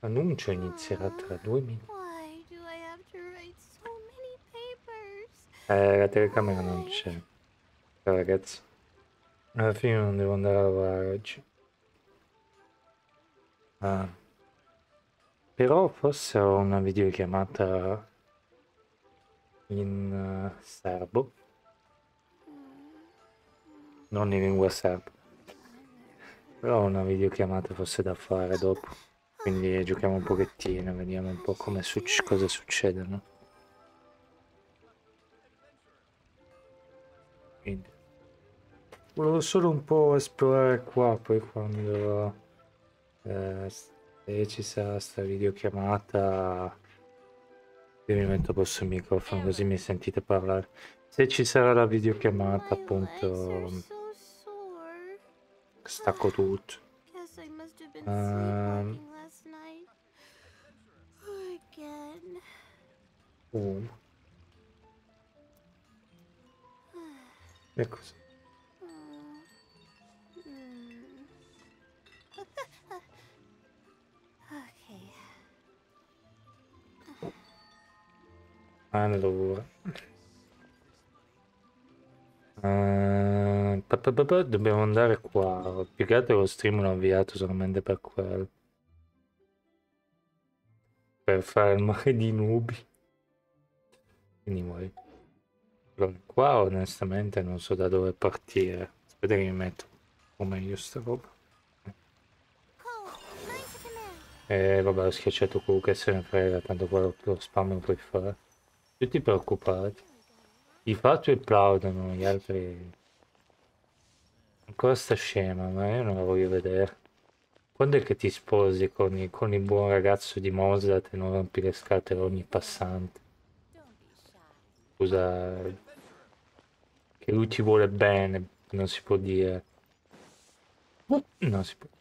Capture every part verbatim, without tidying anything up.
L'annuncio inizierà tra due minuti. Why do I have to write so many papers? Eh, la telecamera non c'è. Ragazzi, alla fine non devo andare a lavorare oggi. Ah. Però forse ho una videochiamata in uh, serbo. Non in lingua serba. Però ho una videochiamata forse da fare dopo. Quindi giochiamo un pochettino, vediamo un po' come suc- cosa succede, no? Quindi volevo solo un po' esplorare qua, poi quando eh, se ci sarà sta videochiamata io mi metto a posto il microfono così mi sentite parlare. Se ci sarà la videochiamata, My legs are appunto, so sore. stacco tutto. Guess I must have been Ehm, sleepwalking last night. Again. uh, e così. Hmm. Okay. Allora. Eh, pa- pa- pa- pa, dobbiamo andare qua. Più che altro lo stream l'ho avviato solamente per quello. Per fare il mare di nubi. Quindi muori. Allora, qua onestamente non so da dove partire. Aspetta che mi metto un po' meglio sta roba. Cole, mine to command. E vabbè, ho schiacciato Q, che se ne frega, tanto quello lo spam lo puoi fare. Tutti preoccupati. I fatti applaudono, gli altri... Ancora sta scema, ma io non la voglio vedere. Quando è che ti sposi con, i- con il buon ragazzo di Mosdat e non rompi le scatole a ogni passante? Scusa, che lui ti vuole bene, non si può dire. Non si può.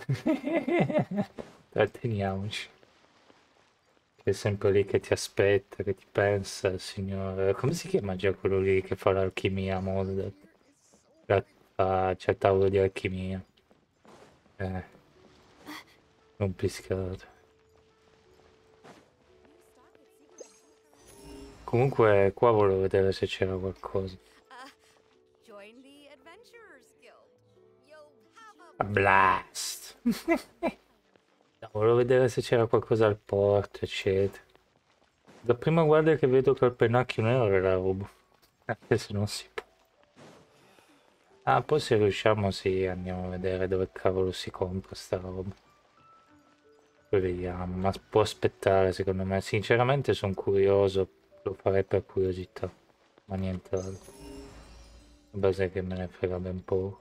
Tratteniamoci. Che è sempre lì che ti aspetta, che ti pensa, il signore. Come si chiama già quello lì che fa l'alchimia a Mosdat? La- fa- C'è il tavolo di alchimia. Eh, rompiscatole. Comunque qua volevo vedere se c'era qualcosa. Uh, join the Adventurers Guild. You'll have A a blast! No, volevo vedere se c'era qualcosa al porto, eccetera. La prima guardia che vedo col pennacchio nero è la roba. Anche se non si può. Ah, poi se riusciamo sì, andiamo a vedere dove cavolo si compra sta roba. Poi vediamo, ma può aspettare secondo me. Sinceramente sono curioso, lo farei per curiosità, ma nient'altro. Base che me ne frega ben poco.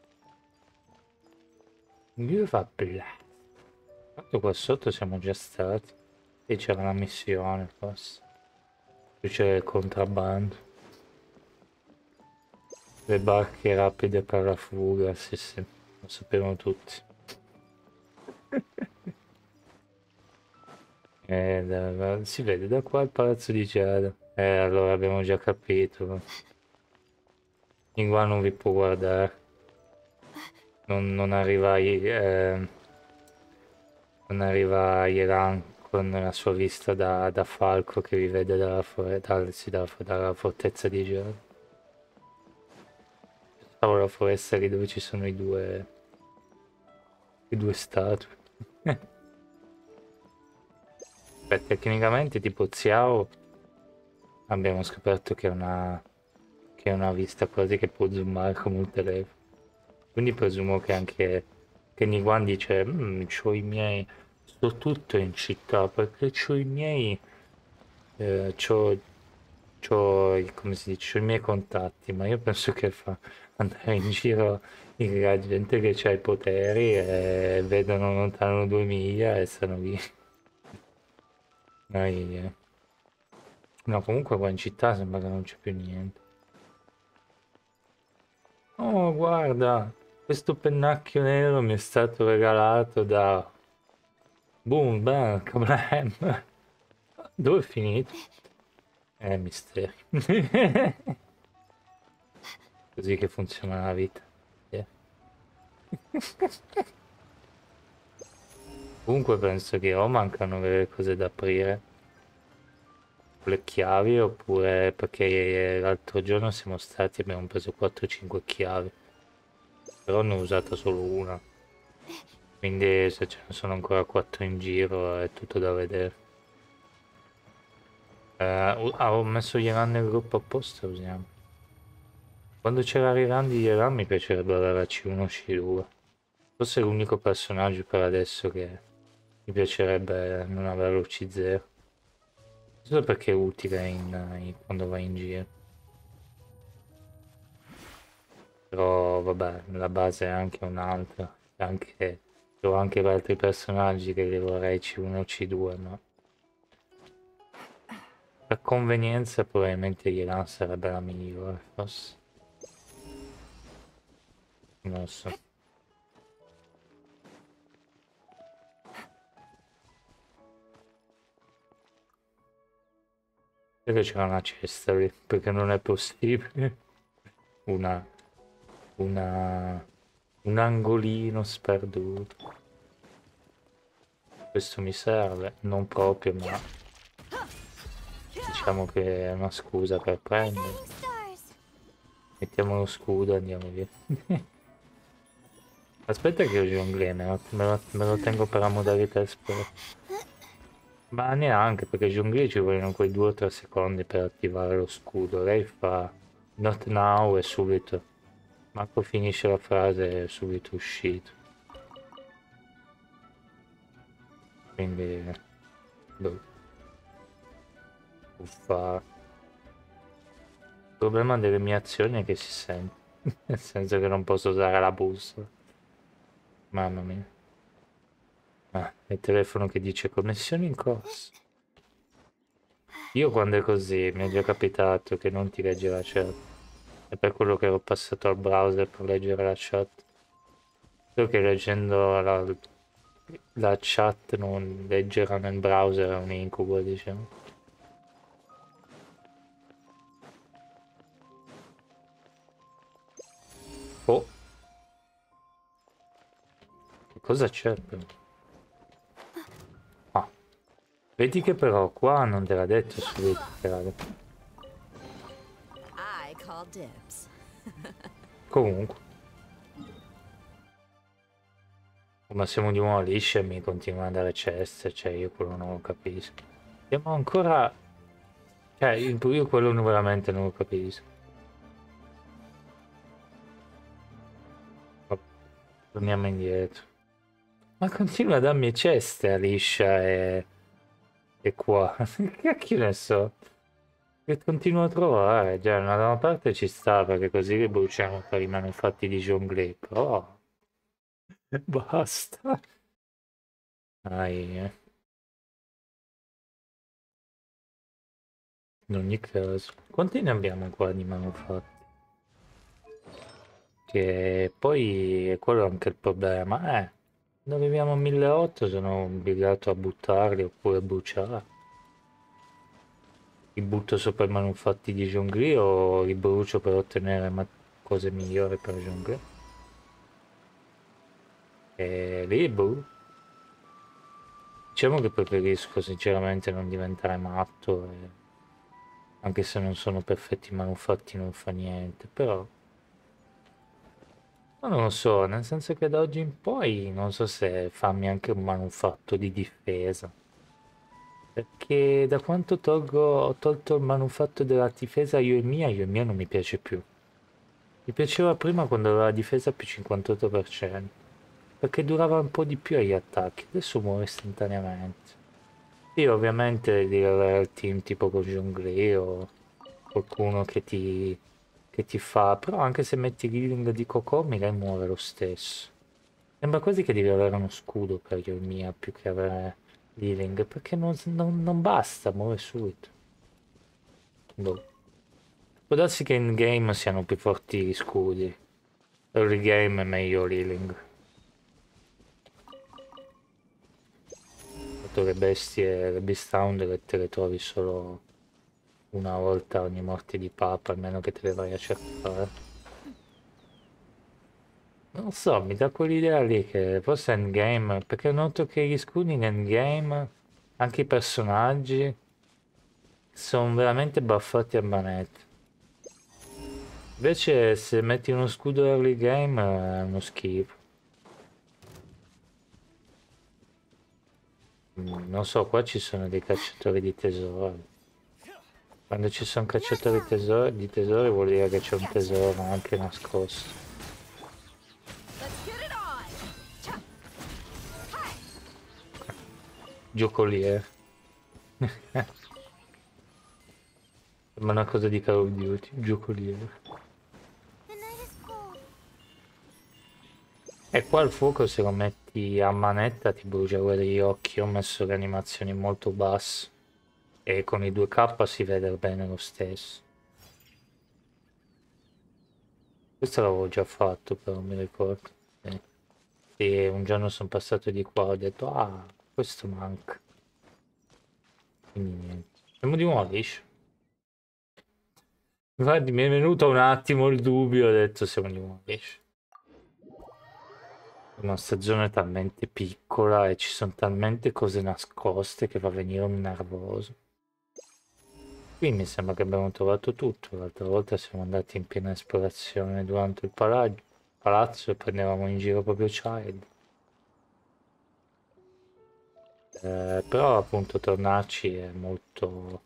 Dio fa blast. Tanto qua sotto siamo già stati. E c'era una missione forse. Qui c'è il contrabbando. Le barche rapide per la fuga, sì sì, lo sapevano tutti. Eh, da- da- si vede da qua il palazzo di Giada. Eh, allora abbiamo già capito. In qua non vi può guardare. Non, non arriva, i- eh, non arriva Iran con la sua vista da, da falco che vi vede dalla, fore- dal- sì, dalla, dalla fortezza di Giada. Stavo la foresta lì dove ci sono i due, i due statue. Beh, tecnicamente tipo Xiao abbiamo scoperto che è una, che è una vista quasi che può zoomare come un telefono. Quindi presumo che anche che Niguan dice, "Mm, c'ho i miei, sto tutto in città perché c'ho i miei, eh, c'ho, c'ho i- come si dice, c'ho i miei contatti, ma io penso che fa andare in giro in la gente che ha i poteri e vedono lontano due miglia e stanno lì. Noi, eh. No, comunque qua in città sembra che non c'è più niente. Oh, guarda, questo pennacchio nero mi è stato regalato da Boom, bam, Kablem. Dove è finito? Eh, mistero. Così che funziona la vita. Sì. Comunque penso che o mancano delle cose da aprire, le chiavi, oppure perché l'altro giorno siamo stati e abbiamo preso quattro cinque chiavi, però ne ho usata solo una, quindi se ce ne sono ancora quattro in giro è tutto da vedere. Eh, u- ah, ho messo gli run nel gruppo apposta, usiamo. Quando c'era i run di Iran mi piacerebbe avere C uno C due. Forse è l'unico personaggio per adesso che mi piacerebbe non averlo C zero. Solo perché è utile in- in- quando vai in giro. Però vabbè, la base è anche un'altra. Anche, ho anche altri personaggi che li vorrei C uno C due, ma per convenienza probabilmente Iran sarebbe la migliore, forse. Non lo so. Perché c'è una cesta lì? Perché non è possibile. Una, una, un angolino sperduto. Questo mi serve, non proprio, ma diciamo che è una scusa per prendere. Shining stars. Mettiamo lo scudo e andiamo via. Aspetta che ho jonglé, me lo, me lo- me lo tengo per la modalità espert. Ma neanche, perché jonglé ci vogliono quei due o tre secondi per attivare lo scudo. Lei fa not now e subito. Marco finisce la frase e è subito uscito. Quindi, boh, uffa. Il problema delle mie azioni è che si sente. Nel senso che non posso usare la bussola. Mamma mia. Ah, il telefono che dice connessione in corso. Io quando è così mi è già capitato che non ti legge la chat. È per quello che ho passato al browser per leggere la chat. So che leggendo la, la chat non leggerla nel browser è un incubo, diciamo. Oh, che cosa c'è però? Ah, vedi che però qua non te l'ha detto subito che era. I call dibs. Comunque, ma siamo di nuovo lisci e mi continuano a dare ceste, cioè io quello non lo capisco. Siamo ancora... Cioè, io quello non- veramente non lo capisco. Vabbè, torniamo indietro. Ma continua a darmi ceste a liscia e... e qua. Che cacchio ne so. Che continuo a trovare. Già, da una parte ci sta perché così li bruciamo per i manufatti di jonglé, però... Basta. Dai, eh. In ogni caso. Quanti ne abbiamo qua di manufatti? Che poi è quello anche il problema. Eh, ne arriviamo a milleottocento sono obbligato a buttarli oppure a bruciare. Li butto sopra i manufatti di jonglì o li brucio per ottenere ma- cose migliori per jonglì. E lì, boh. Diciamo che preferisco sinceramente non diventare matto, e- anche se non sono perfetti i manufatti non fa niente, però... Ma non lo so, nel senso che da oggi in poi non so se farmi anche un manufatto di difesa. Perché da quanto tolgo, ho tolto il manufatto della difesa io e mia, io e mia non mi piace più. Mi piaceva prima quando aveva la difesa più cinquantotto per cento, perché durava un po' di più agli attacchi, adesso muore istantaneamente. Sì, ovviamente devi avere il team tipo con Jonglei o qualcuno che ti, che ti fa, però anche se metti l'healing di Kokomi lei muore lo stesso. Sembra quasi che devi avere uno scudo per io e mia più che avere l'healing, perché non, non- non basta, muore subito. Boh. Può darsi che in game siano più forti gli scudi. Early game è meglio l'healing. Dato le bestie, le beast hound le te le trovi solo una volta ogni morte di papa, almeno che te le vai a cercare. Non so, mi dà quell'idea lì che forse endgame, perché noto che gli scudi in endgame, anche i personaggi, sono veramente buffati a manetta. Invece se metti uno scudo early game è uno schifo. Mm, Non so, qua ci sono dei cacciatori di tesori. Quando ci sono cacciatori tesori, di tesori vuol dire che c'è un tesoro anche nascosto. Let's get it on. Cha. Hi. Giocoliere. Ma una cosa di Call of Duty, giocoliere. The night is cold. E qua il fuoco se lo metti a manetta ti brucia quelli gli occhi, ho messo le animazioni molto basse. E con i due K si vede bene lo stesso. Questo l'avevo già fatto però mi ricordo. Sì. Sì, un giorno sono passato di qua, ho detto ah, questo manca. Quindi niente. Siamo di nuovo liscio. Infatti mi è venuto un attimo il dubbio, ho detto siamo di nuovo liscio. La nostra zona è talmente piccola e ci sono talmente cose nascoste che fa venire un nervoso. Qui mi sembra che abbiamo trovato tutto, l'altra volta siamo andati in piena esplorazione durante il pala- palazzo e prendevamo in giro proprio Child. Eh, però appunto tornarci è molto,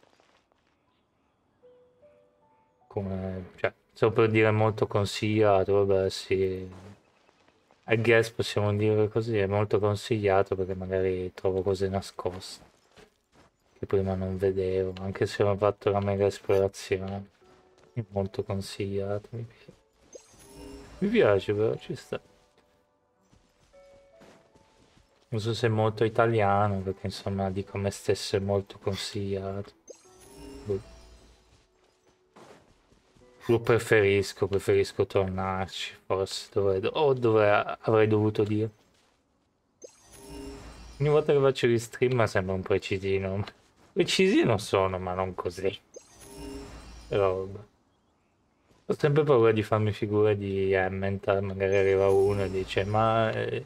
come, cioè, stavo per dire molto consigliato, vabbè sì, I guess possiamo dire così, è molto consigliato perché magari trovo cose nascoste che prima non vedevo, anche se ho fatto la mega esplorazione, è molto consigliato, mi piace, mi piace però ci sta. Non so se è molto italiano, perché insomma dico a me stesso è molto consigliato. Boh. Lo preferisco, preferisco tornarci, forse dovrei, o dove avrei dovuto dire. Ogni volta che faccio gli stream sembra un precisino. Precisino sono, ma non così. Però vabbè. Ho sempre paura di farmi figure di Emmental, magari arriva uno e dice, ma... eh,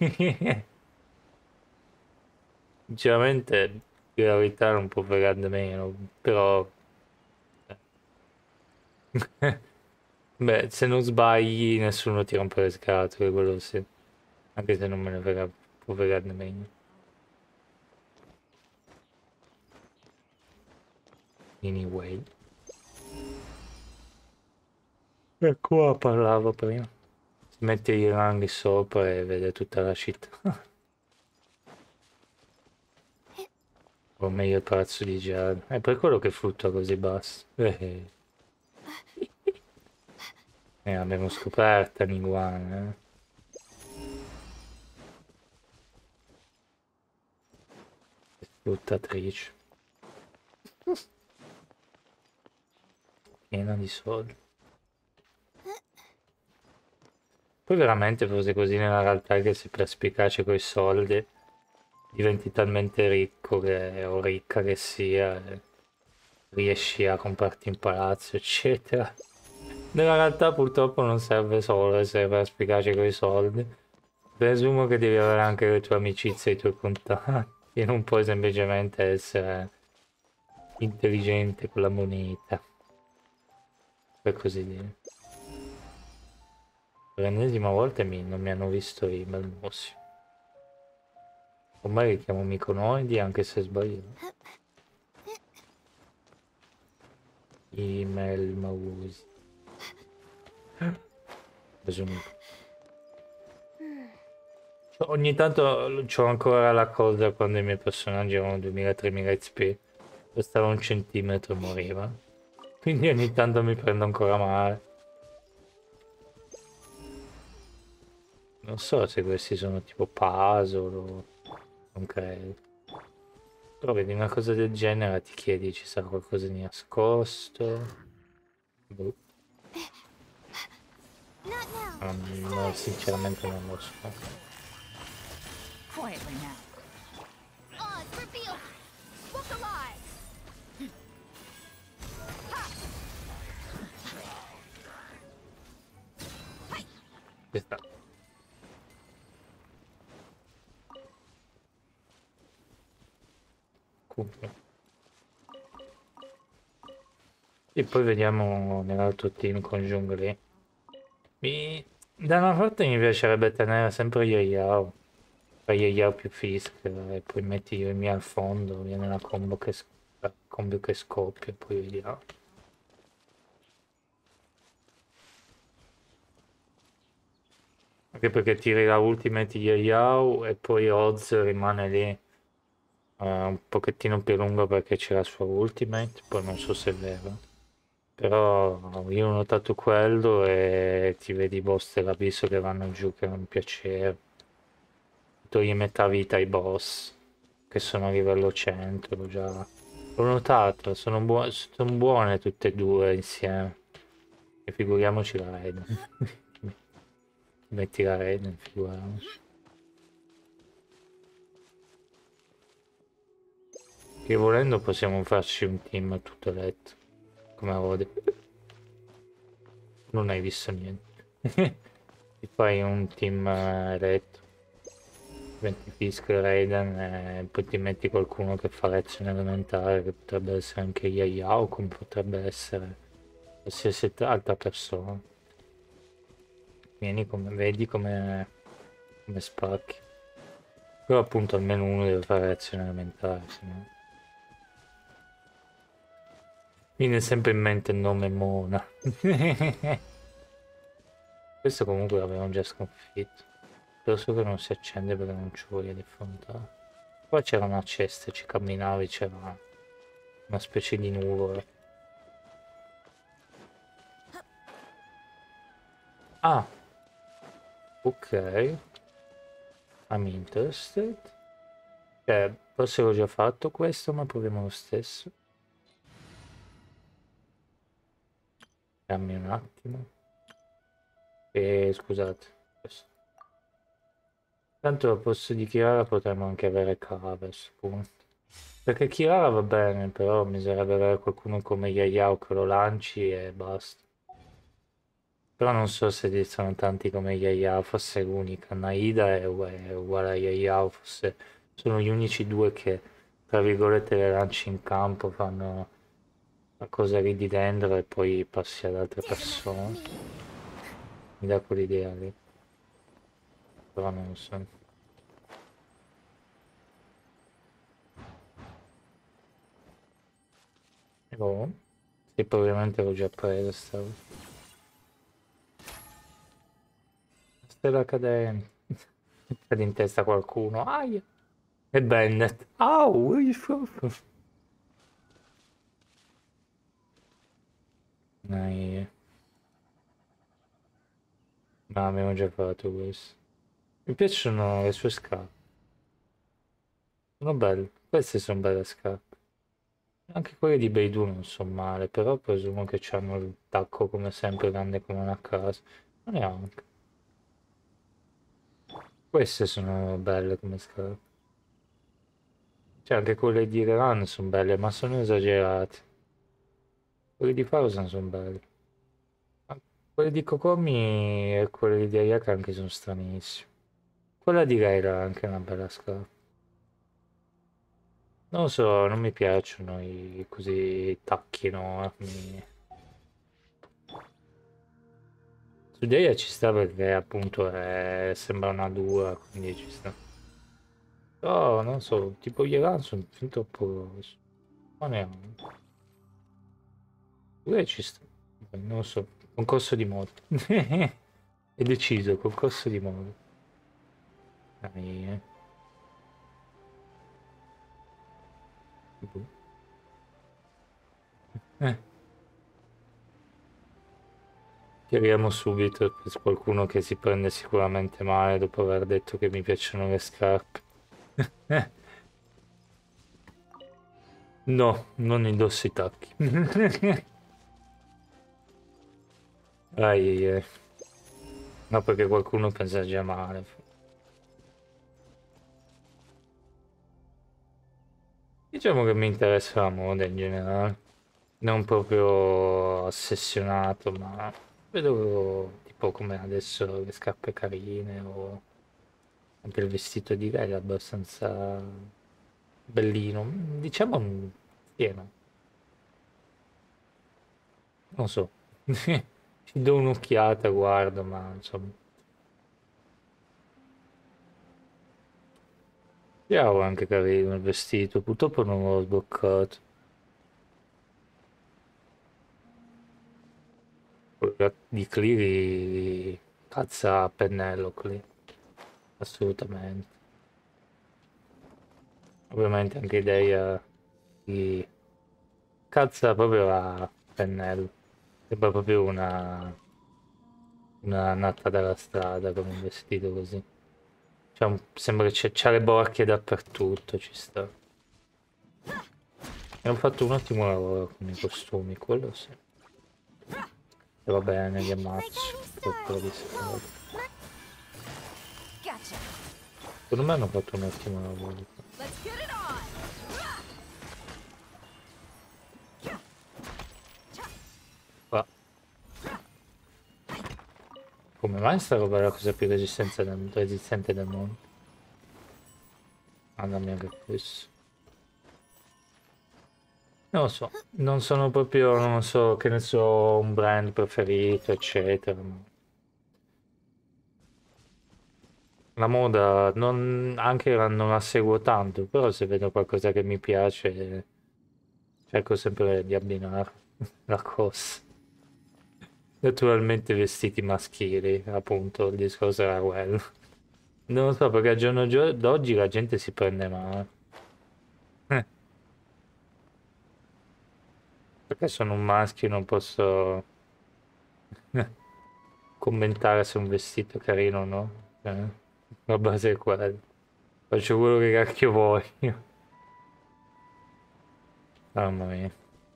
sinceramente, la verità non può fregare meno, però... Beh, se non sbagli nessuno ti rompe le scatole, quello sì. Anche se non me ne frega, può fregarne meglio. Anyway. E qua parlavo prima. Si mette i ranghi sopra e vede tutta la città. O meglio il palazzo di Giada. È per quello che fluttua così basso. Eh, eh, abbiamo scoperto l'iguana, eh. Sfruttatrice. Piena di soldi. Poi veramente fosse così nella realtà che sei perspicace coi soldi, diventi talmente ricco che, o ricca che sia, e riesci a comprarti un palazzo, eccetera. Nella realtà purtroppo non serve solo essere perspicace coi soldi. Presumo che devi avere anche le tue amicizie e i tuoi contatti, e non puoi semplicemente essere intelligente con la moneta, per così dire. Per l'ennesima volta mi- non mi hanno visto i malmossi. Ormai li chiamo miconoidi anche se sbaglio. I melmausi. Presumo. Ogni tanto c'ho ancora la cosa quando i miei personaggi avevano duemila-tremila X P. Stava un centimetro e moriva. Quindi ogni tanto mi prendo ancora male. Non so se questi sono tipo puzzle o... non credo. Però vedi una cosa del genere ti chiedi ci sarà qualcosa di nascosto. Boh. Not now. Um, no, sinceramente non lo so. Quietly now. Oz, reveal. Look alive. Ci sta. Comunque. E poi vediamo nell'altro team con Zhongli. Mi... Da una parte mi piacerebbe tenere sempre Yayao. Fai Yayao più Fisk e poi metti io e mia al fondo, viene una combo che, sc- la combo che scoppia, poi vediamo. Anche perché tiri la ultimate Yayao e poi Oz rimane lì eh, un pochettino più lungo perché c'è la sua ultimate, poi non so se è vero. Però io ho notato quello e ti vedi i boss dell'abisso che vanno giù che non piacere. Togli metà vita ai boss che sono a livello cento, l'ho già... L'ho notato, sono, buo- sono buone tutte e due insieme. E figuriamoci la Raiden. Metti la Raiden, figuriamoci. Che volendo possiamo farci un team tutto letto. Come avevo detto. Non hai visto niente. Ti fai un team eh, eletto. Metti Fisk, Raiden e poi ti metti qualcuno che fa lezione elementare, che potrebbe essere anche Yayao, come potrebbe essere qualsiasi altra persona. Vieni come, vedi come, come spacchi. Però appunto almeno uno deve fare lezione elementare, sennò... Mi viene sempre in mente il nome Mona. Questo comunque l'avevamo già sconfitto. Però so che non si accende perché non ci voglio di affrontare. Qua c'era una cesta, ci camminavi, c'era una specie di nuvola. Ah, ok. I'm interested. Cioè, forse l'ho già fatto questo, ma proviamo lo stesso. Dammi un attimo. E scusate. Questo. Tanto al posto di Kirara potremmo anche avere Kava a questo punto. Perché Kirara va bene, però bisognerebbe avere qualcuno come Yayao che lo lanci e basta. Però non so se ci sono tanti come Yayao, forse è l'unica. Naida è uguale, è uguale a Yayao, forse sono gli unici due che, tra virgolette, le lanci in campo, fanno la cosa lì di dentro e poi passi ad altre persone. Mi dà quell'idea lì. Però non lo so. Oh, sì, probabilmente l'ho già presa stavo. Stella cadente. Cade in testa a qualcuno. Aia. E Bennett. Au, where you from? Dai. No, abbiamo già fatto questo. Mi piacciono le sue scarpe. Sono belle. Queste sono belle scarpe. Anche quelle di Beidou non sono male, però presumo che hanno il tacco come sempre grande come una casa. Ma neanche. Queste sono belle come scarpe. Cioè, anche quelle di Revan sono belle, ma sono esagerate. Quelle di Fausan sono belle. Ma quelle di Kokomi e quelle di Ayaka anche sono stranissime. Quella di Leila è anche una bella scarpa. Non lo so, non mi piacciono i così tacchi enormi. Su Deia ci sta perché appunto è- sembra una dura, quindi ci sta. Però non so, tipo gli Elan sono fin troppo grossi. Ma neanche. Due ci sta. Beh, non lo so, concorso di moda. È deciso, concorso di moda. Dai, eh. Boh. Eh, chiariamo subito per qualcuno che si prende sicuramente male dopo aver detto che mi piacciono le scarpe. No, non indosso i tacchi. Ai, ai, ai. No, perché qualcuno pensa già male. Diciamo che mi interessa la moda in generale. Non proprio ossessionato, ma vedo tipo tipo come adesso le scarpe carine o anche il vestito di lei è abbastanza bellino. Mm, Diciamo un pieno, non so. Ci do un'occhiata, guardo, ma insomma. Ciao, anche carino il vestito, purtroppo non l'ho sbloccato. Quello di Cleary cazza a pennello Cleary, assolutamente. Ovviamente anche idea di cazza proprio a pennello. Sembra proprio una, una nata dalla strada con un vestito così. Cioè, un- sembra che c'è c'ha le borchie dappertutto, ci sta. E hanno fatto un ottimo lavoro con i costumi, quello sì. E va bene, li ammazzo. Per quello che si fa. Gotcha. Secondo me hanno fatto un ottimo lavoro. Let's get it on. Qua. Come mai sta roba è la cosa più resistenza del- resistente del mondo? Mamma mia che questo. Non lo so, non sono proprio, non so, che ne so, un brand preferito, eccetera. ma La moda non, anche la- non la seguo tanto, però se vedo qualcosa che mi piace, cerco sempre di abbinare la cosa. Naturalmente vestiti maschili, appunto, il discorso era quello. Non lo so, perché al giorno gio- d'oggi la gente si prende male. Eh, perché sono un maschio e non posso commentare se un vestito è carino o no. Eh, la base è quella. Faccio quello che cacchio voglio. Mamma mia.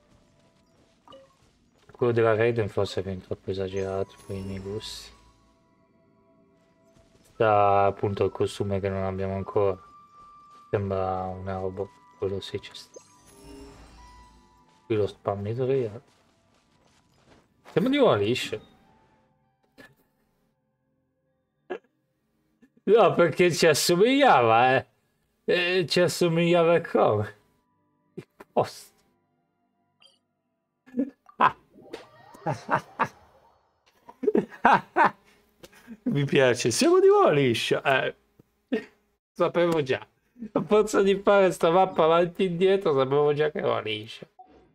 Quello della Raiden forse è fin troppo esagerato per i miei gusti. Sta appunto il costume che non abbiamo ancora. Sembra una roba. Quello sì ci sta. Qui lo spam editoriale. Sembra di una liscia. No, perché ci assomigliava, eh. Eh, ci assomigliava come? Il posto. Mi piace, siamo di nuovo liscio. Eh, sapevo già. A forza di fare sta mappa avanti e indietro, sapevo già che era liscia.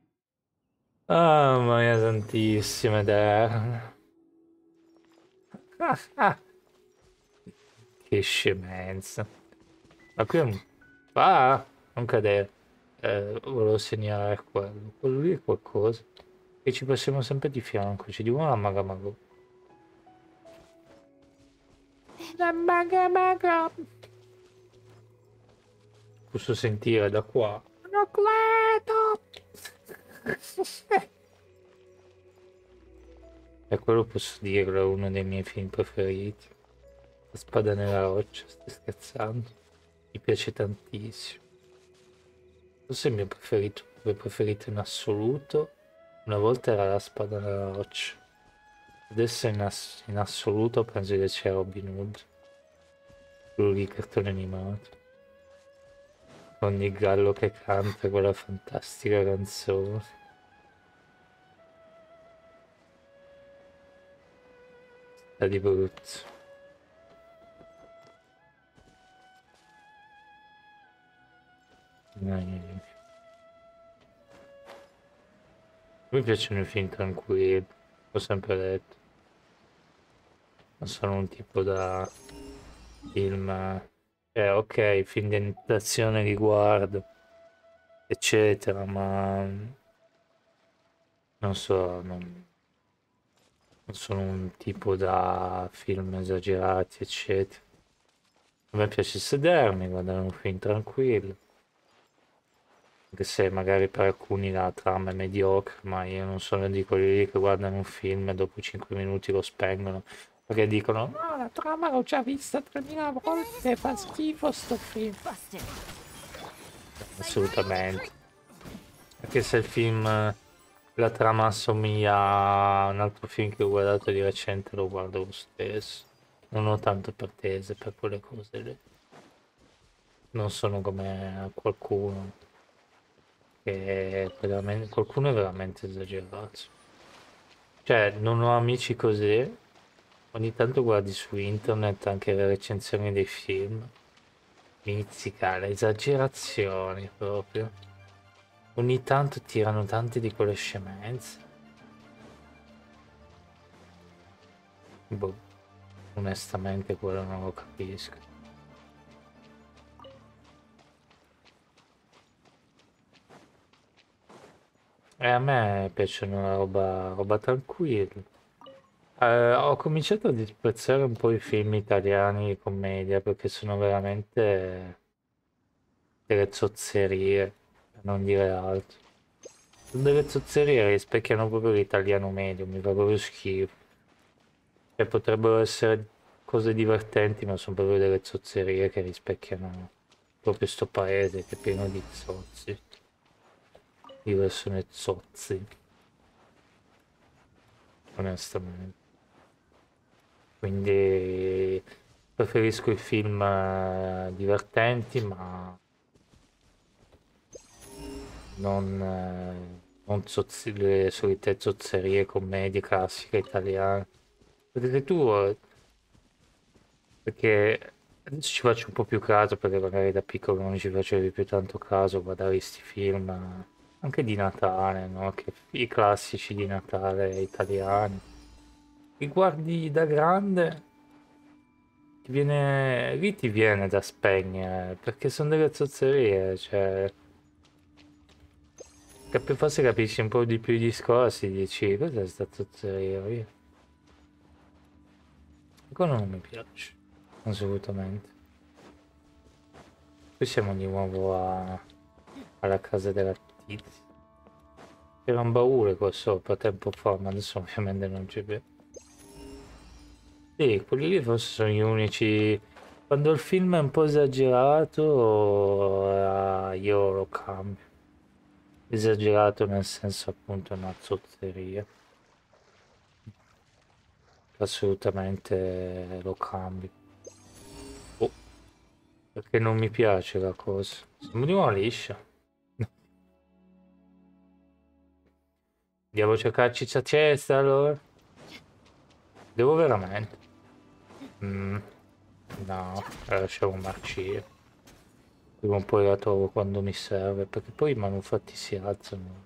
Ah, mia santissima eterna. Ah, ah, che scemenza. Ma qui è un... Ah, non cadere. Eh, volevo segnalare quello. Quello lì è qualcosa. E ci passiamo sempre di fianco. Ci dicono la maga mago. La maga maga. Posso sentire da qua. Anacleto! E quello posso dirlo, è uno dei miei film preferiti. La spada nella roccia, stai scherzando? Mi piace tantissimo. Forse il mio preferito, il mio preferito in assoluto. Una volta era la spada nella roccia. Adesso in, ass- in assoluto penso che sia Robin Hood. Quello lì, cartone animato. Con il gallo che canta quella fantastica canzone. Sta di brutto. No, no, no. Mi piacciono i film tranquilli, ho sempre detto. Non sono un tipo da film... Eh, ok, film di animazione li guardo, eccetera, ma... Non so, non, non sono un tipo da film esagerati, eccetera. A me piace sedermi, guardare un film tranquillo. Anche se magari per alcuni la trama è mediocre, ma io non sono di quelli lì che guardano un film e dopo cinque minuti lo spengono perché dicono no, la trama l'ho già vista tremila volte, fa schifo sto film. Busted. Assolutamente. Perché se il film la trama assomiglia a un altro film che ho guardato di recente, lo guardo lo stesso. Non ho tanto pretese per quelle cose lì. Non sono come qualcuno che è veramente, qualcuno è veramente esagerato. Cioè, non ho amici così. Ogni tanto guardi su internet anche le recensioni dei film. Mizzica, le esagerazioni proprio. Ogni tanto tirano tante di quelle scemenze. Boh, onestamente quello non lo capisco. E a me piacciono la roba, roba tranquilla. Eh, ho cominciato a disprezzare un po' i film italiani di commedia perché sono veramente delle zozzerie, per non dire altro. Sono delle zozzerie che rispecchiano proprio l'italiano medio, mi fa proprio schifo. Cioè, potrebbero essere cose divertenti, ma sono proprio delle zozzerie che rispecchiano proprio sto paese che è pieno di zozzi, di persone zozzi, onestamente. Quindi preferisco i film eh, divertenti, ma non, eh, non zozzi- le solite zozzerie, commedie classiche italiane. Perché tu, eh, perché adesso ci faccio un po' più caso, perché magari da piccolo non ci facevi più tanto caso, guardare questi film, eh, anche di Natale, no? Che, i classici di Natale italiani. Li guardi da grande, ti viene, lì ti viene da spegnere, perché sono delle zozzerie, cioè, che più forse capisci un po' di più i discorsi, dici, cos'è sta zozzeria? Via. Quello non mi piace, assolutamente. Qui siamo di nuovo a- alla casa della tizia. C'era un baule qua sopra tempo fa, ma adesso ovviamente non c'è più. Sì, quelli lì forse sono gli unici. Quando il film è un po' esagerato, eh, io lo cambio. Esagerato nel senso appunto una zozzeria. Assolutamente lo cambio. Oh, perché non mi piace la cosa. Siamo di nuovo liscia. Andiamo a cercarci sta cesta allora. Devo veramente. Mm, no, la lasciamo marcire. Prima o poi la trovo quando mi serve, perché poi i manufatti si alzano.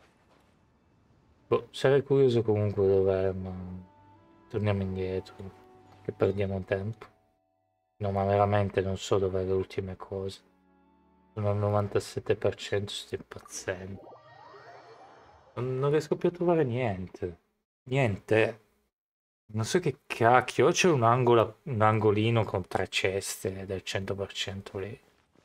Boh, sarei curioso comunque dov'è, ma torniamo indietro, che perdiamo tempo. No, ma veramente non so dov'è le ultime cose. Sono al novantasette per cento, sto impazzendo. Non, non riesco più a trovare niente. Niente. Non so che cacchio, c'è un angolo, un angolino con tre ceste del cento per cento lì.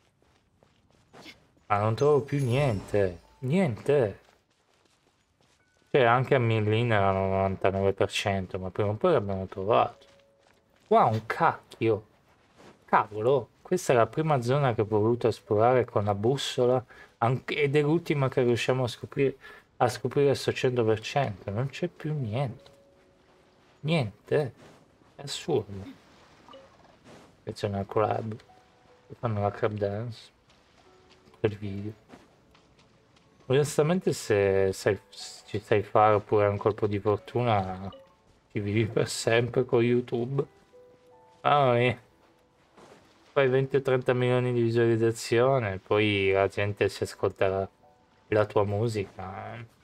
Ma non trovo più niente. Niente. Cioè, anche a Millin era al novantanove per cento, ma prima o poi l'abbiamo trovato. Qua un cacchio. Cavolo, questa è la prima zona che ho voluto esplorare con la bussola anche- ed è l'ultima che riusciamo a scoprire, a scoprire al cento per cento. Non c'è più niente. Niente. È assurdo. E c'è una club. Che fanno la club dance. Per video. Onestamente se, sai- se ci sai fare oppure un colpo di fortuna ci vivi per sempre con YouTube. Mamma mia. Fai venti o trenta milioni di visualizzazioni, poi la gente si ascolta la, la tua musica eh,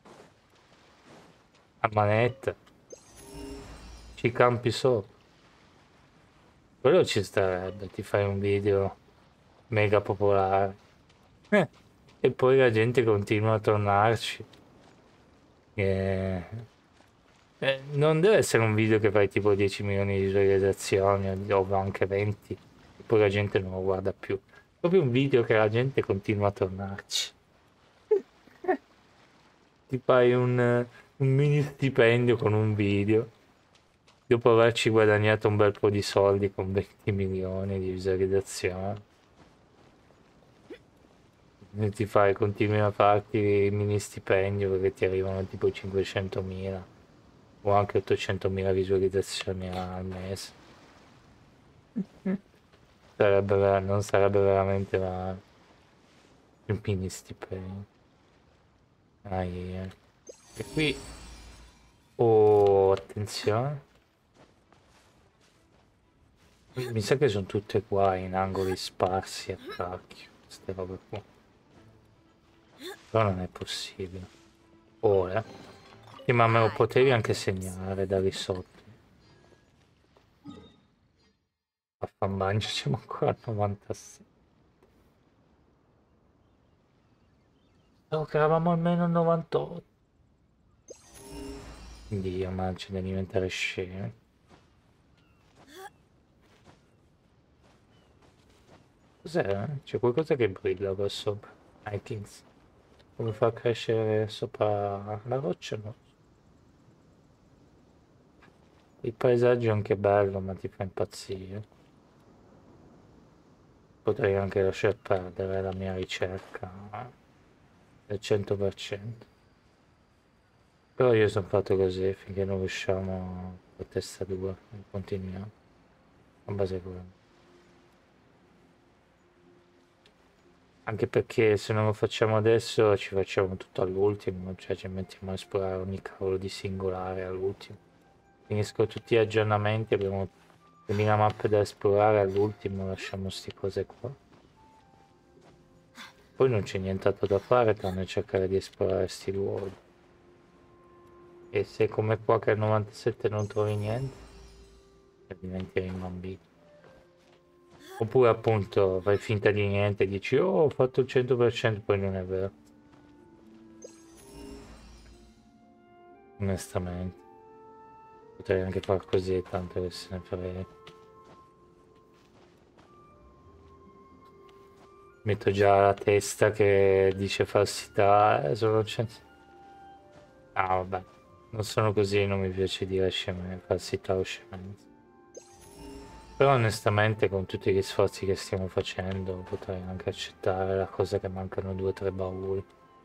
a manetta, ci campi sopra. Quello ci starebbe, ti fai un video mega popolare. Eh, e poi la gente continua a tornarci. Eh, eh, non deve essere un video che fai tipo dieci milioni di visualizzazioni o anche venti, e poi la gente non lo guarda più. Proprio un video che la gente continua a tornarci. Ti fai un, un mini stipendio con un video, dopo averci guadagnato un bel po' di soldi con venti milioni di visualizzazioni. E ti fai, continui a farti i mini stipendio perché ti arrivano tipo cinquecentomila o anche ottocentomila visualizzazioni al mese. Sarebbe vera- non sarebbe veramente male. Il mini stipendio. Ah, yeah. E qui, oh, attenzione. Mi mi sa che sono tutte qua in angoli sparsi a cacchio, queste robe qua. Però non è possibile. Ora. Sì, ma me lo My potevi anche politics. segnare da lì sotto. A fan bagno siamo ancora a novantasei. No, che eravamo almeno a novantotto. Dio, ma c'è da diventare scemi. Cos'è? C'è qualcosa che brilla qua sopra. Vikings. Come fa crescere sopra la roccia? No. Il paesaggio è anche bello, ma ti fa impazzire. Potrei anche lasciar perdere la mia ricerca del cento per cento. Però io sono fatto così, finché non riusciamo a testa due, continuiamo. A base quello. Anche perché se non lo facciamo adesso ci facciamo tutto all'ultimo, cioè ci mettiamo a esplorare ogni cavolo di singolare all'ultimo. Finisco tutti gli aggiornamenti, abbiamo duemila mappe da esplorare, all'ultimo lasciamo sti cose qua. Poi non c'è nient'altro da fare tranne cercare di esplorare sti luoghi. E se come qua che al novantasette non trovi niente, diventi un bambino. Oppure appunto fai finta di niente e dici oh ho fatto il cento per cento, poi non è vero. Onestamente. Potrei anche far così, tanto che se ne frega. Metto già la testa che dice falsità, eh, sono cento. Ah vabbè, non sono così, non mi piace dire sceme, falsità o scemenze. Però onestamente con tutti gli sforzi che stiamo facendo potrei anche accettare la cosa che mancano due o tre bauli.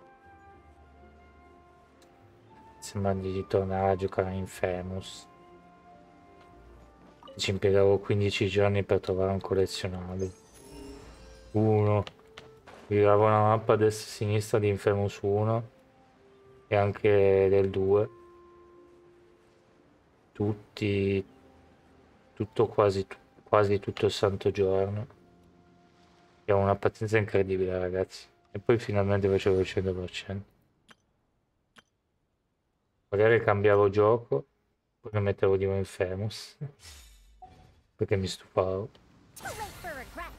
Sembra di tornare a giocare in Famous. Ci impiegavo quindici giorni per trovare un collezionabile. Uno. Giravo la mappa a destra e a sinistra di Infamous uno e anche del due. Tutti, tutto quasi, quasi tutto il santo giorno. E ho una pazienza incredibile, ragazzi. E poi finalmente facevo il cento per cento. Magari cambiavo gioco, poi lo mettevo di nuovo in Famous. Perché mi stufavo. Too late for regrets.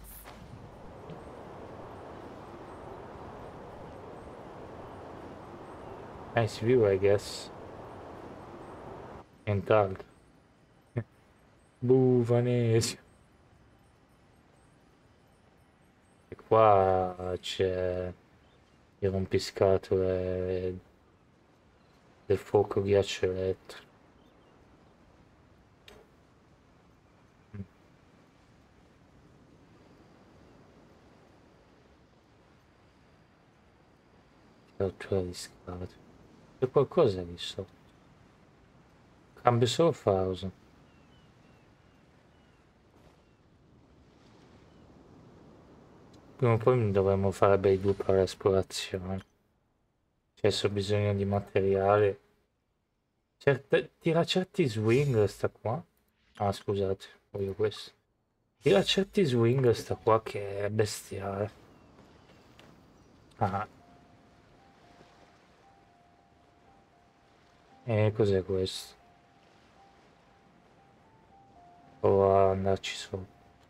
Nice view, I guess. Nient'altro. Buvanesio. E qua c'è il rompiscatole del fuoco ghiaccio elettrico. Rottura di scatole. C'è qualcosa lì sotto. Cambio solo Fausa. Prima o poi dovremmo fare bei due per l'esplorazione. Cioè, se ho bisogno di materiale. Certe... Tira certi swing sta qua. Ah, scusate, voglio questo. Tira certi swing sta qua che è bestiale. Ah, e cos'è questo? Provo ad andarci sopra.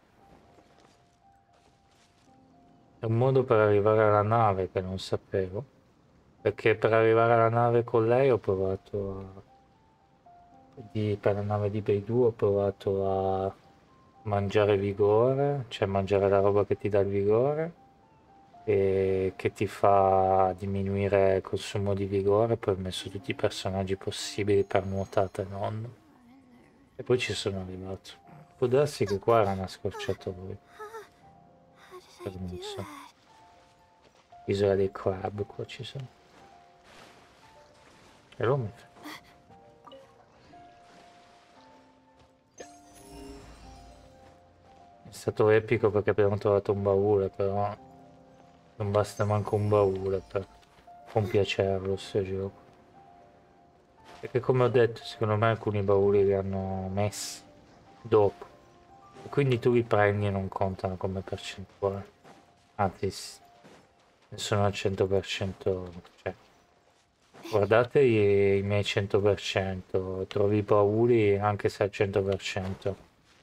È un modo per arrivare alla nave che non sapevo. Perché per arrivare alla nave con lei ho provato a... Di, per la nave di Beidou ho provato a mangiare vigore, cioè mangiare la roba che ti dà il vigore e che ti fa diminuire il consumo di vigore, poi ho messo tutti i personaggi possibili per nuotata e non. E poi ci sono arrivato. Può darsi che qua era una scorciatoia. How did Per I non do so. that? Isola dei crab qua ci sono. E lo mi fa. È stato epico perché abbiamo trovato un baule, però non basta manco un baule per compiacerlo sto gioco. Perché come ho detto, secondo me alcuni bauli li hanno messi dopo. E quindi tu li prendi e non contano come percentuale. Anzi, s- sono al cento per cento. Cioè, guardate i, i miei cento per cento. Trovi i bauli anche se al cento per cento.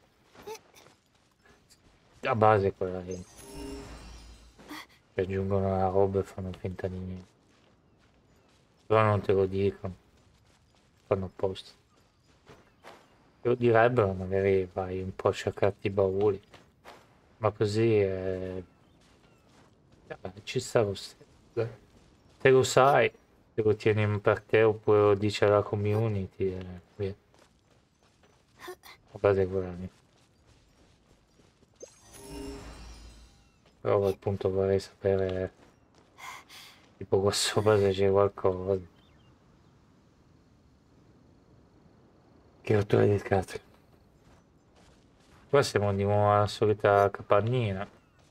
La base è quella lì. Ci aggiungono la roba e fanno finta di niente. Però non te lo dicono. Fanno apposta. Te lo direbbero, magari vai un po' a cercarti i bauli. Ma così eh, vabbè, ci sta lo stesso. Dai. Te lo sai, te lo tieni per te oppure lo dice alla community e via. La base è quella lì. Però appunto vorrei sapere tipo qua sopra se c'è qualcosa. Che rottura di cazzo. Qua siamo di nuovo alla solita capannina.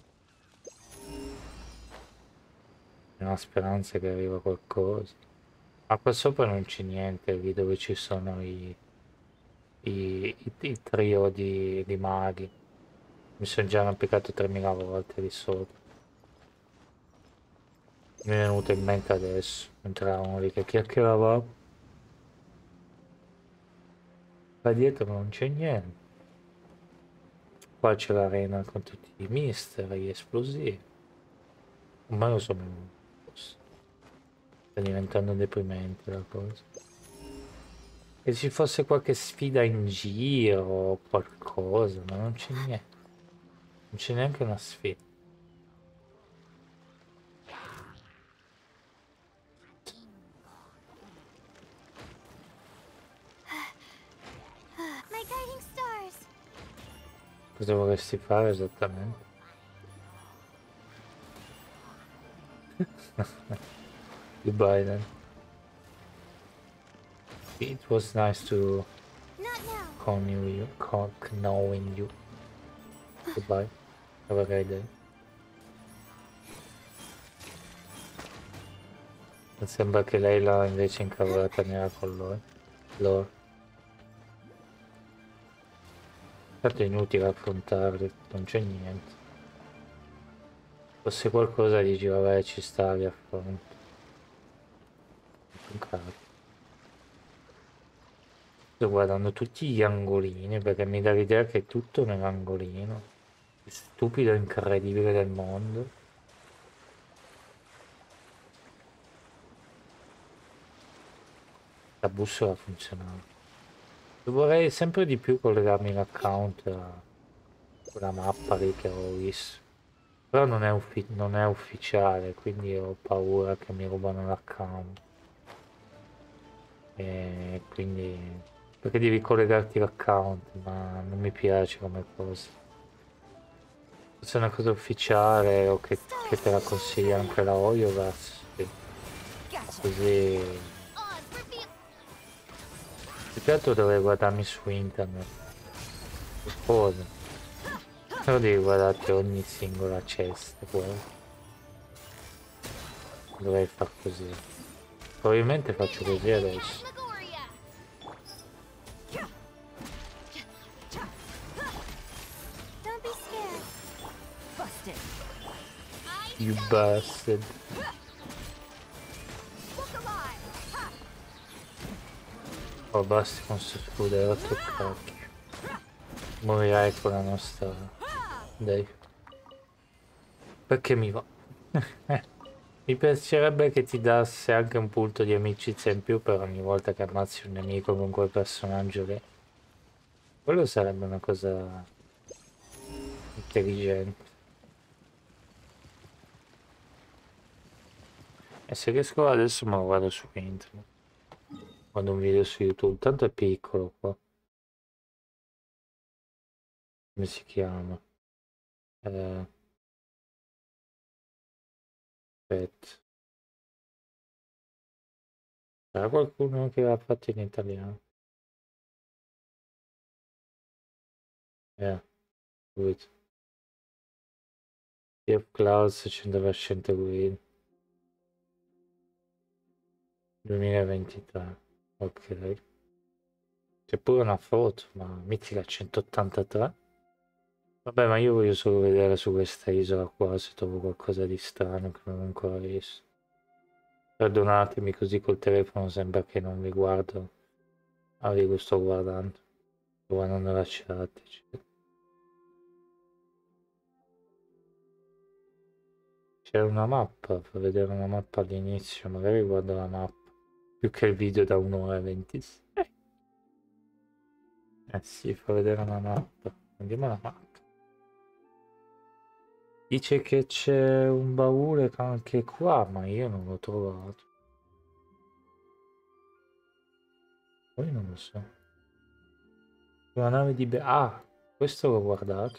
C'è una speranza che arriva qualcosa. Ma qua sopra non c'è niente, lì dove ci sono i, i, i- i trio di, di maghi. Mi sono già arrampicato tremila volte lì sopra. Mi è venuto in mente adesso, mentre eravamo lì che chiacchieravamo. Qua dietro non c'è niente. Qua c'è l'arena con tutti i mister, gli esplosivi. Ma lo so, sta diventando deprimente la cosa. E ci fosse qualche sfida in giro o qualcosa, ma non c'è niente. Non c'è neanche una sfida. My guiding stars. Cosa vorresti fare esattamente? Goodbye then. It was nice to Not now. con you, con knowing you. Goodbye. Have a great day. Sembra che lei l'ha invece incavolata nera con loro. Loro. Tanto è inutile affrontarli, non c'è niente. Fosse qualcosa dici vabbè ci sta li affronto. Un cazzo. Sto guardando tutti gli angolini perché mi dà l'idea che è tutto nell'angolino. Più stupido e incredibile del mondo. La bussola funzionava. Vorrei sempre di più collegarmi l'account a quella mappa lì che ho visto. Però non è, uffi- non è ufficiale, quindi ho paura che mi rubano l'account. E quindi... Perché devi collegarti l'account, ma non mi piace come cosa. Se è una cosa ufficiale o che, che te la consiglia anche la Oyoverse, sì. Così... Oz, reveal. Più che altro dovrei guardarmi su internet. Qualcosa. Però devi guardarti ogni singola cesta, guarda. Dovrei far così. Probabilmente faccio così adesso. Phantasmagoria. Don't be scared. Busted. You bastard. Look alive. Ha! Oh, basta con sto scudetto, cacchio. Morirai con la nostra... Dai. Perché mi va? Mi piacerebbe che ti dasse anche un punto di amicizia in più per ogni volta che ammazzi un nemico con quel personaggio lì. Quello sarebbe una cosa intelligente. E se riesco adesso me lo guardo su internet. Guardo un video su YouTube. Tanto è piccolo qua. Come si chiama? Eh, Aspetta. C'era qualcuno che l'ha fatto in italiano? Yeah, good. Jeff Klaus cento per cento guida. duemilaventitré. Ok. C'è pure una foto, ma mitica centottantatré. Vabbè, ma io voglio solo vedere su questa isola qua se trovo qualcosa di strano che non ho ancora visto. Perdonatemi, così col telefono sembra che non vi guardo. Ah, vi lo sto guardando. Sto guardando la chat, eccetera. C'era una mappa, per vedere una mappa all'inizio, magari guardo la mappa. Più che il video da un'ora e ventisei. Eh sì, fa vedere una mappa. Andiamo alla mappa. Dice che c'è un baule anche qua, ma io non l'ho trovato. Poi non lo so. Una nave di... Be ah, questo l'ho guardato.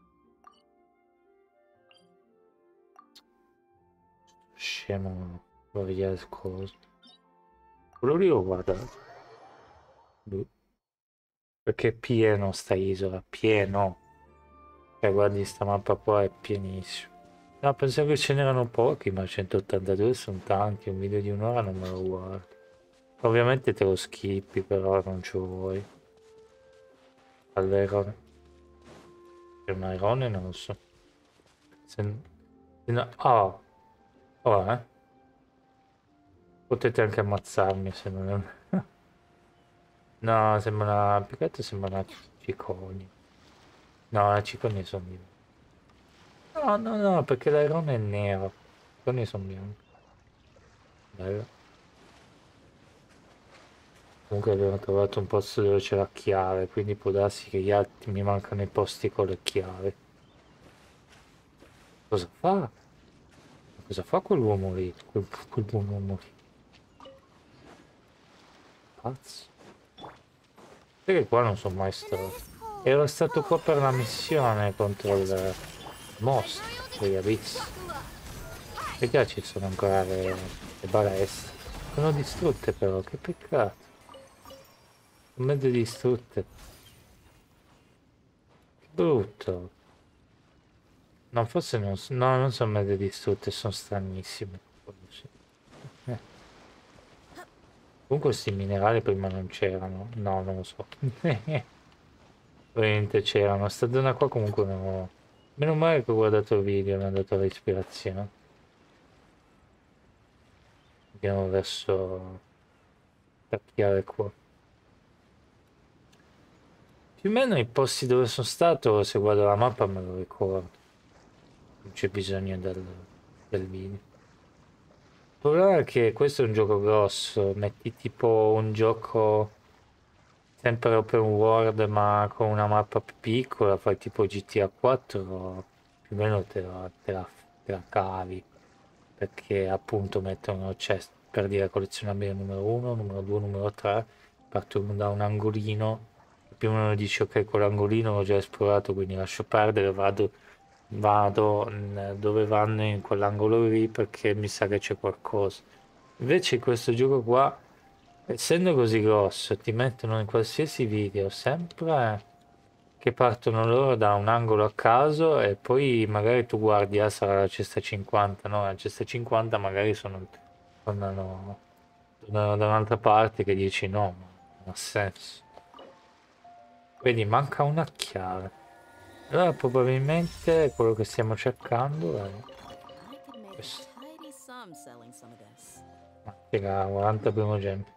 Scemo, devo vedere il coso. Quello lì l'ho guardato. Boh. Perché è pieno sta isola, pieno. Cioè, guardi sta mappa qua, è pienissimo. No, pensavo che ce n'erano pochi, ma centottantadue sono tanti. Un video di un'ora non me lo guardo. Ovviamente te lo skippi, però non ci vuoi. All'Airone. C'è un Airone? Non lo so. Se... se no... Oh, oh, eh. Potete anche ammazzarmi se non è... No, sembra una... più che altro sembra una cicogna. No, le cicogne sono bianche. No, no, no, perché l'airone è nero. Le cicogne sono bianche. Bello. Comunque abbiamo trovato un posto dove c'è la chiave, quindi può darsi che gli altri mi mancano i posti con le chiavi. Cosa fa? Cosa fa quell'uomo lì? Quel, quell'uomo lì? Pazzo. Perché qua non sono mai stato. Ero stato qua per la missione contro il mostro degli abissi. E già ci sono ancora le, le balestre. Sono distrutte però, che peccato. Sono mezze distrutte. Che brutto. No, forse non, so- no, non sono mezze distrutte, sono stranissime. Eh. Comunque questi minerali prima non c'erano. No, non lo so. Ovviamente c'erano. Sta zona qua comunque non ho... Meno male che ho guardato il video, mi ha dato l'ispirazione. Andiamo verso la chiave qua. Più o meno i posti dove sono stato, se guardo la mappa me lo ricordo. Non c'è bisogno del, del video. Il problema è che questo è un gioco grosso, metti tipo un gioco sempre open world ma con una mappa più piccola, fai tipo G T A quattro, più o meno te la, te la, te la cavi, perché appunto mettono, cioè, per dire collezionabile numero uno, numero due, numero tre, partono da un angolino, più o meno dici ok, quell'angolino l'ho già esplorato, quindi lascio perdere, vado, vado mm, dove vanno in quell'angolo lì perché mi sa che c'è qualcosa. Invece in questo gioco qua, essendo così grosso, ti mettono in qualsiasi video sempre che partono loro da un angolo a caso e poi magari tu guardi, ah, sarà la cesta cinquanta, no, la cesta cinquanta magari sono, tornano, tornano da un'altra parte che dici no, ma non ha senso. Vedi, manca una chiave. Allora probabilmente quello che stiamo cercando è I could make a questo. tidy sum selling some of this. Ma figa, quaranta primogeniti.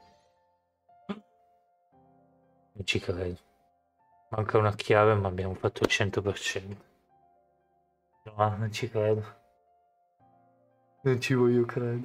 Non ci credo. Manca una chiave ma abbiamo fatto il cento per cento. No, non ci credo. Non ci voglio credere.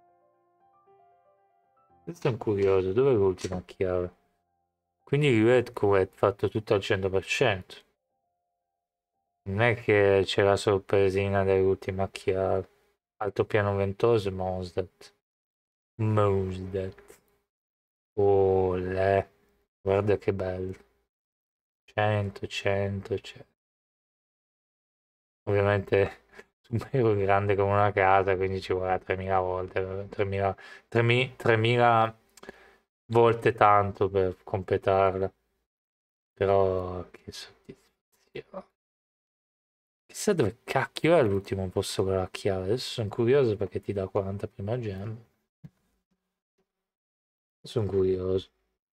Questo è curioso, dov'è l'ultima chiave? Quindi il Red Core è fatto tutto al cento per cento. Non è che c'è la sorpresina dell'ultima chiave. Altopiano ventoso e Mosdet. Mosdet. Oh, le. Guarda che bello. cento, cento, cento. Ovviamente un euro grande come una casa, quindi ci vuole tremila volte, tremila, tremila, tremila volte tanto per completarla. Però che soddisfazione. Chissà dove cacchio è l'ultimo posto con la chiave. Adesso sono curioso perché ti dà quaranta prima gemme. Sono curioso.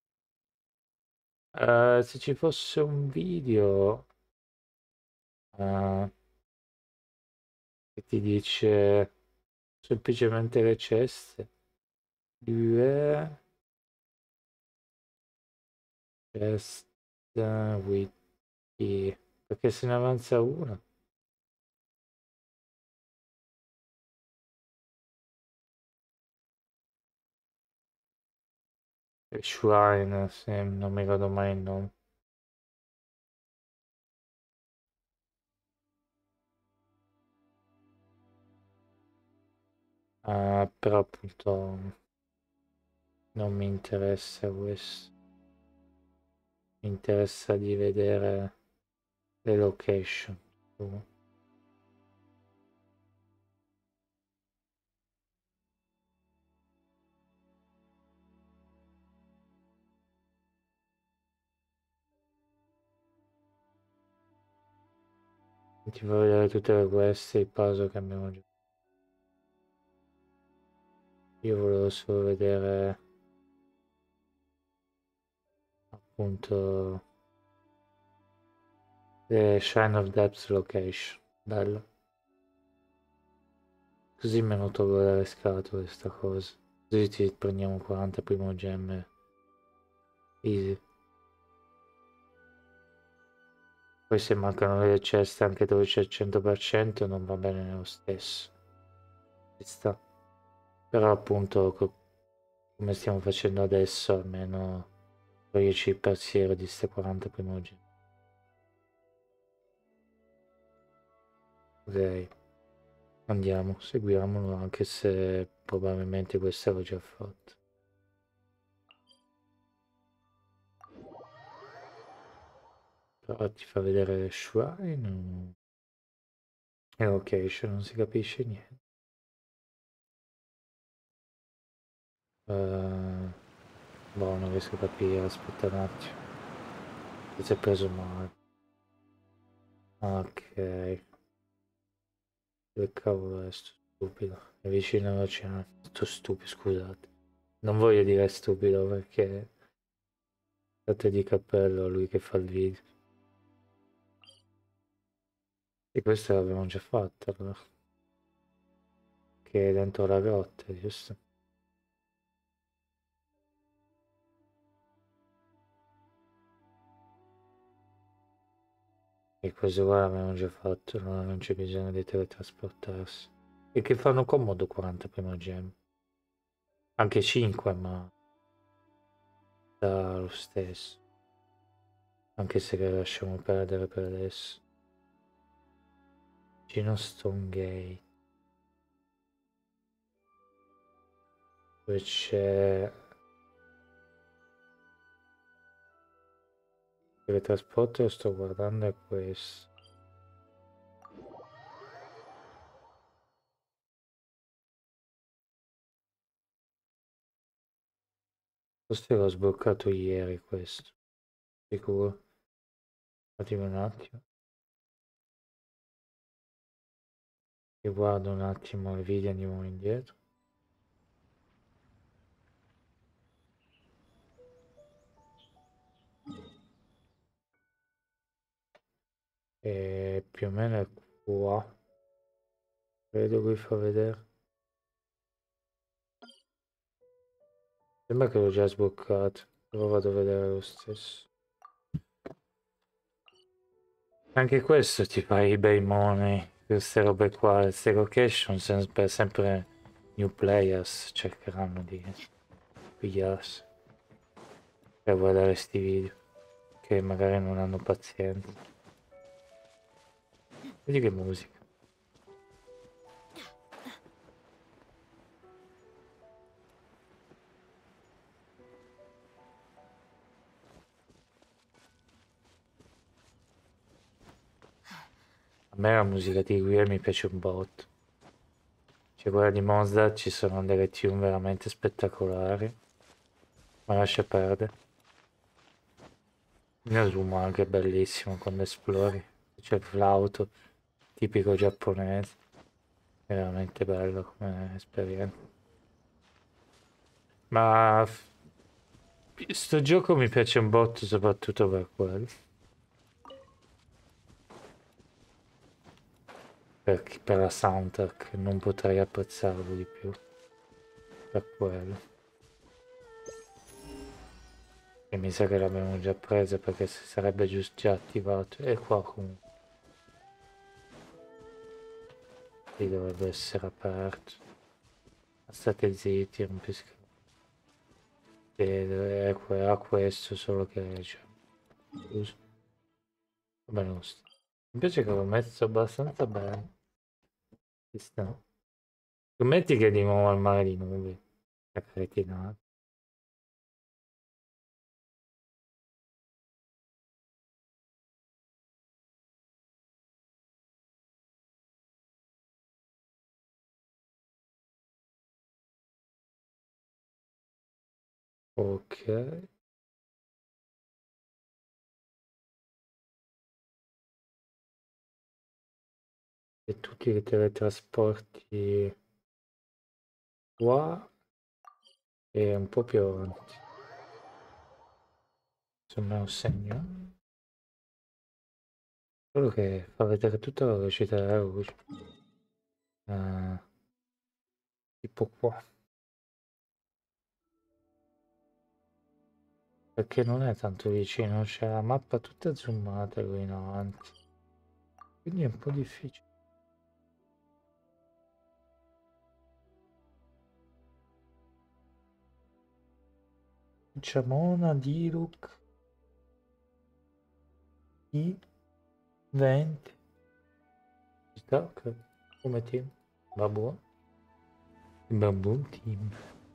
Eh, se ci fosse un video eh, che ti dice semplicemente le ceste, due ceste wiki, perché se ne avanza una. Shrine, sì, non mi ricordo mai il nome. Ah, però appunto non mi interessa questo. Mi interessa di vedere le location. Ti fa vedere tutte le queste, i puzzle che abbiamo già. Io volevo solo vedere appunto le Shrine of Depths location. Bello. Così me lo tolgo dalle scatole sta cosa. Così ci prendiamo quaranta primogemme. Easy. Poi se mancano le ceste anche dove c'è il cento per cento non va bene lo stesso. Ci sta. Però appunto co- come stiamo facendo adesso almeno toglierci il pensiero di ste quaranta primogemme. Ok. Andiamo, seguiamolo anche se probabilmente questo l'ho già fatto. Però ti fa vedere le shrine e location, non si capisce niente. Uh, boh, non riesco a capire, aspetta un attimo. Ti sei preso male. Ok. Che cavolo è sto stupido? È vicino all'oceano. Sto stupido, scusate. Non voglio dire stupido perché state di cappello a lui che fa il video. E questo l'abbiamo già fatto allora. Che è dentro la grotta, giusto? E questo qua l'abbiamo già fatto, no? Non c'è bisogno di teletrasportarsi. E che fanno comodo quaranta primogemme. Anche cinque, ma da lo stesso. Anche se le lasciamo perdere per adesso. Gino Stonegate. Dove c'è... Il teletrasporto lo sto guardando è questo. Forse l'ho sbloccato ieri questo. Sicuro. Attimo un attimo. Io guardo un attimo il video e andiamo indietro. E più o meno è qua. Vedo qui fa vedere. Sembra che l'ho già sbloccato. Però vado a vedere lo stesso. Anche questo ti fa i bei money. Queste robe qua, queste location, sempre, sempre new players cercheranno di pigliarsi per guardare sti video. Che magari non hanno pazienza. Vedi che musica. A me la musica di Guia mi piace un botto. Cioè quella di Monza ci sono delle tune veramente spettacolari. Ma lascia perdere. Inazuma anche è bellissimo quando esplori. C'è il flauto tipico giapponese. È veramente bello come esperienza. Ma f- sto gioco mi piace un botto soprattutto per quello. Per, per la soundtrack non potrei apprezzarlo di più. Per quello. E mi sa che l'abbiamo già presa perché si sarebbe giusto già attivato. E qua comunque. Qui dovrebbe essere aperto. State zitti, non più scherzo. È que- a questo solo che c'è. Scusa. Va bene lo sta. Mi piace che l'ho messo abbastanza bene. Ci sta. Scommetti che è di nuovo al mare di nubi. La cretinata. Ok. E tutti i teletrasporti qua e un po' più avanti. Insomma, un segno. Solo che fa vedere tutta la velocità della luce. Ah, tipo qua. Perché non è tanto vicino, c'è la mappa tutta zoomata qui in avanti. Quindi è un po' difficile. Ciamona, Diruk, I, venti. Ci sta, ok. Come team. Babù. Babù team.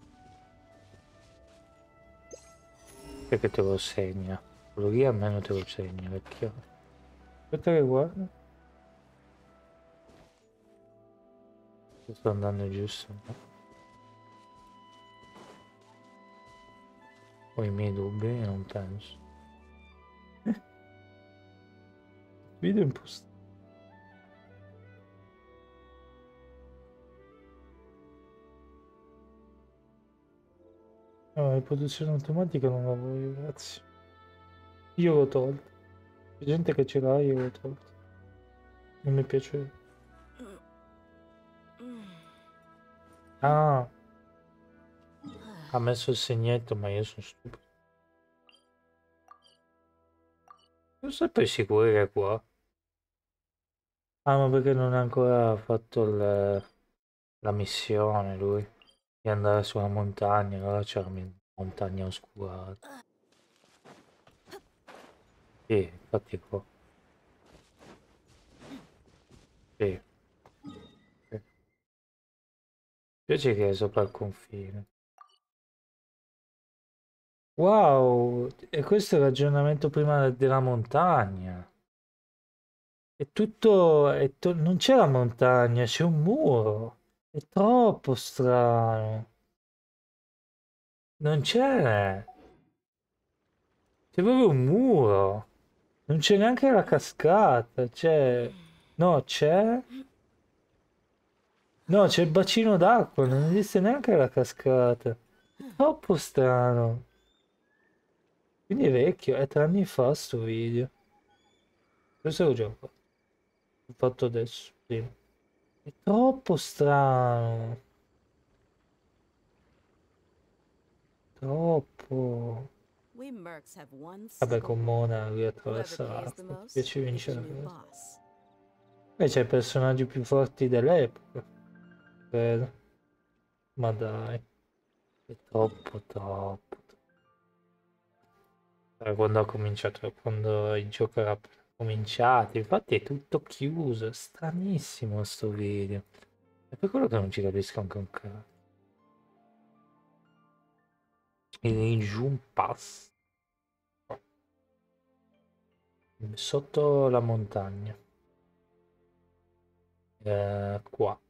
Perché te lo segna? Quello lì almeno te lo segna, vecchio. Aspetta che guarda. Se sto andando giusto, no? Ho i miei dubbi, non penso. Video impostato. No, la riproduzione automatica non la voglio, grazie. Io l'ho tolto. C'è gente che ce l'ha, io l'ho tolto. Non mi piace. Ah, ha messo il segnetto, ma io sono stupido. Non sei poi sicuro che è qua? Ah, ma perché non ha ancora fatto il- la missione lui? Di andare sulla montagna, allora c'è la mi- montagna oscurata. Sì, infatti è qua. Sì. Sì. Piace che è sopra il confine. Wow, e questo è il ragionamento prima della montagna. È tutto, è to- non c'è la montagna, c'è un muro. È troppo strano. Non c'è. C'è proprio un muro. Non c'è neanche la cascata. C'è. No, c'è. No, c'è il bacino d'acqua. Non esiste neanche la cascata. È troppo strano. Quindi è vecchio. È tre anni fa sto video. Questo l'ho già fatto. L'ho fatto adesso. Prima. È troppo strano. Troppo. We mercs have one Vabbè, simple con rule. Mona lui Whoever attraversa pays the l'acqua. Ti most piace is the vincere new questo. boss. E c'è i personaggi più forti dell'epoca. Credo. Ma dai. È troppo, troppo. Eh, Quando ho cominciato, quando il gioco era appena cominciato, infatti è tutto chiuso. È stranissimo sto video. È per quello che non ci capisco anche un cazzo. Il Jun Pass. Sotto la montagna. eh, qua.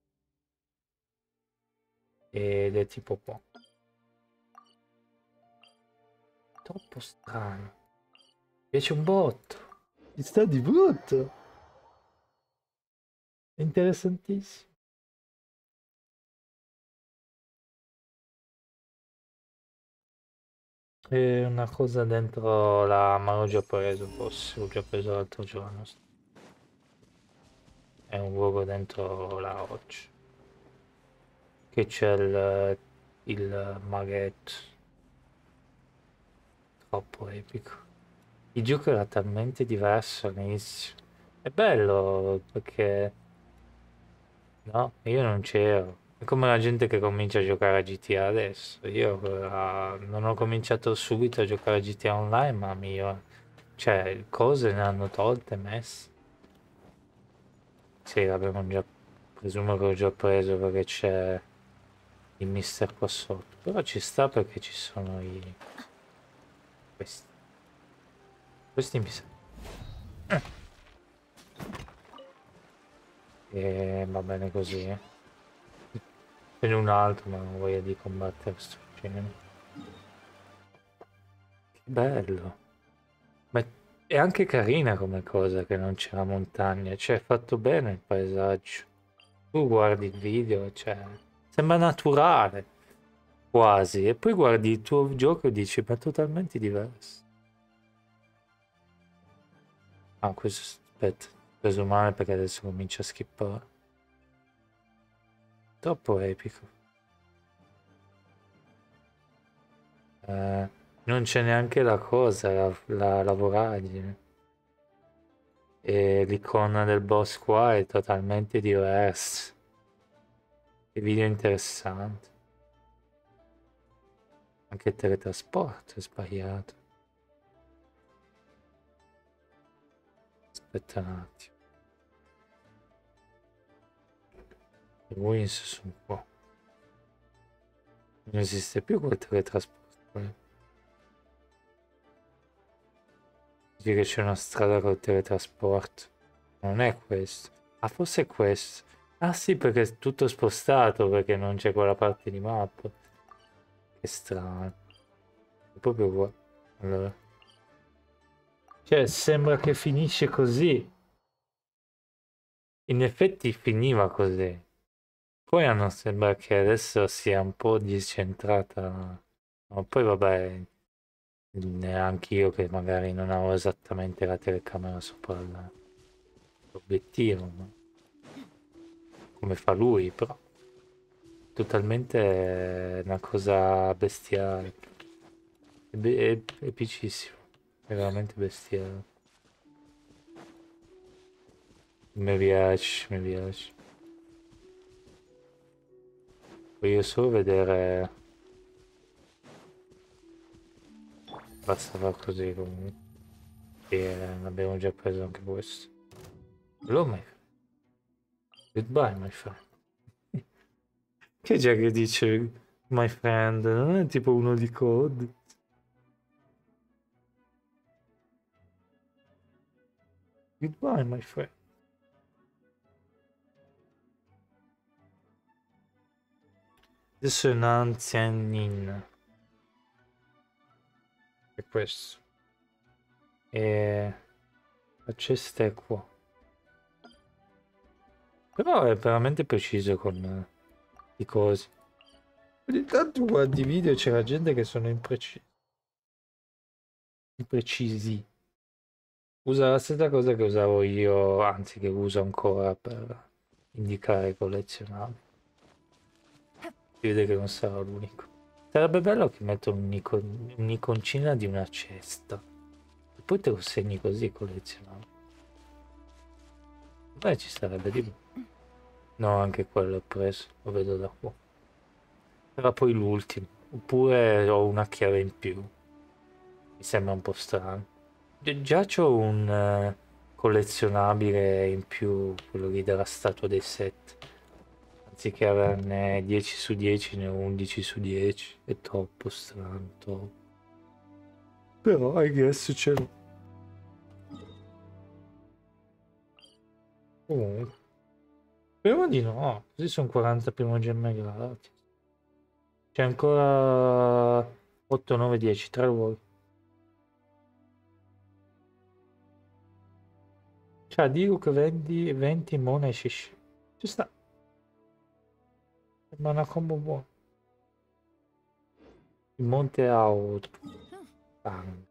Ed è tipo qua. Troppo strano. Mi piace un botto. Mi sta di brutto. È interessantissimo. È una cosa dentro la... ma l'ho già preso forse, l'ho già preso l'altro giorno. È un luogo dentro la roccia. Che c'è il, il maghetto. Troppo epico. Il gioco era talmente diverso all'inizio. È bello perché... no, io non c'ero. È come la gente che comincia a giocare a G T A adesso. Io eh, non ho cominciato subito a giocare a G T A Online, ma mio... cioè, cose ne hanno tolte, messe. Sì, l'abbiamo già... presumo che l'ho già preso perché c'è il mister qua sotto. Però ci sta perché ci sono i... questi. Questi mi sa... E va bene così, eh. Ce n'è un altro, ma non voglio di combattere sto genere. Che bello. Ma è anche carina come cosa che non c'è la montagna. Cioè, è fatto bene il paesaggio. Tu guardi il video, cioè... sembra naturale. Quasi. E poi guardi il tuo gioco e dici, ma è totalmente diverso. Ah, questo... aspetta. Ho preso male perché adesso comincia a skippare. Troppo epico. Eh, non c'è neanche la cosa, la, la, la voragine. E l'icona del boss qua è totalmente diversa. Che video interessante. Anche il teletrasporto è sbagliato. Aspetta un attimo. I Wins sono qua. Non esiste più quel teletrasporto. Eh. Dice che c'è una strada col teletrasporto. Non è questo. Ah, forse è questo. Ah sì, perché è tutto spostato, perché non c'è quella parte di mappa. Che strano. È proprio qua. Allora. Cioè, sembra che finisce così. In effetti finiva così. Poi a non sembra che adesso sia un po' discentrata. Ma poi vabbè, neanche io che magari non avevo esattamente la telecamera sopra la- l'obiettivo, ma come fa lui, però. Totalmente una cosa bestiale. È, be- è epicissimo. È veramente bestiale. Mi piace, mi piace. Voglio solo vedere. Basta far così comunque. E abbiamo già preso anche questo. Hello my friend. Goodbye my friend. Che già che dice my friend, non è tipo uno di code. Goodbye my friend. Adesso è un anzianin. È questo. E la cesta è qua. Però è veramente preciso con eh, i cosi. Ogni tanto guardi i video e c'era gente che sono imprecisi. Imprecisi. Usa la stessa cosa che usavo io, anzi che uso ancora per indicare collezionabili. Si vede che non sarò l'unico. Sarebbe bello che metto un'icon- un'iconcina di una cesta. E poi te lo segni così collezionabile. Beh, ci starebbe di più. No, anche quello ho preso, lo vedo da qua. Era poi l'ultimo. Oppure ho una chiave in più. Mi sembra un po' strano. Gi- Già c'ho un eh, collezionabile in più, quello lì della statua dei set. Anziché averne dieci su dieci, ne ho undici su dieci. È troppo strano, troppo. Però, I guess ce l'ho. Comunque. Speriamo di no, così sono quaranta primogemme gratis. C'è ancora otto, nove, dieci, tre ruoli. Cioè, dico che vendi venti mona e shish. Ci sta. Ma una combo buona. Il monte out. Bang.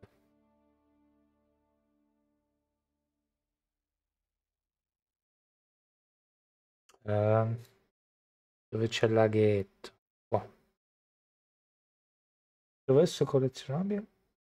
Ehm, dove c'è il laghetto? Qua. Dove è collezionabile?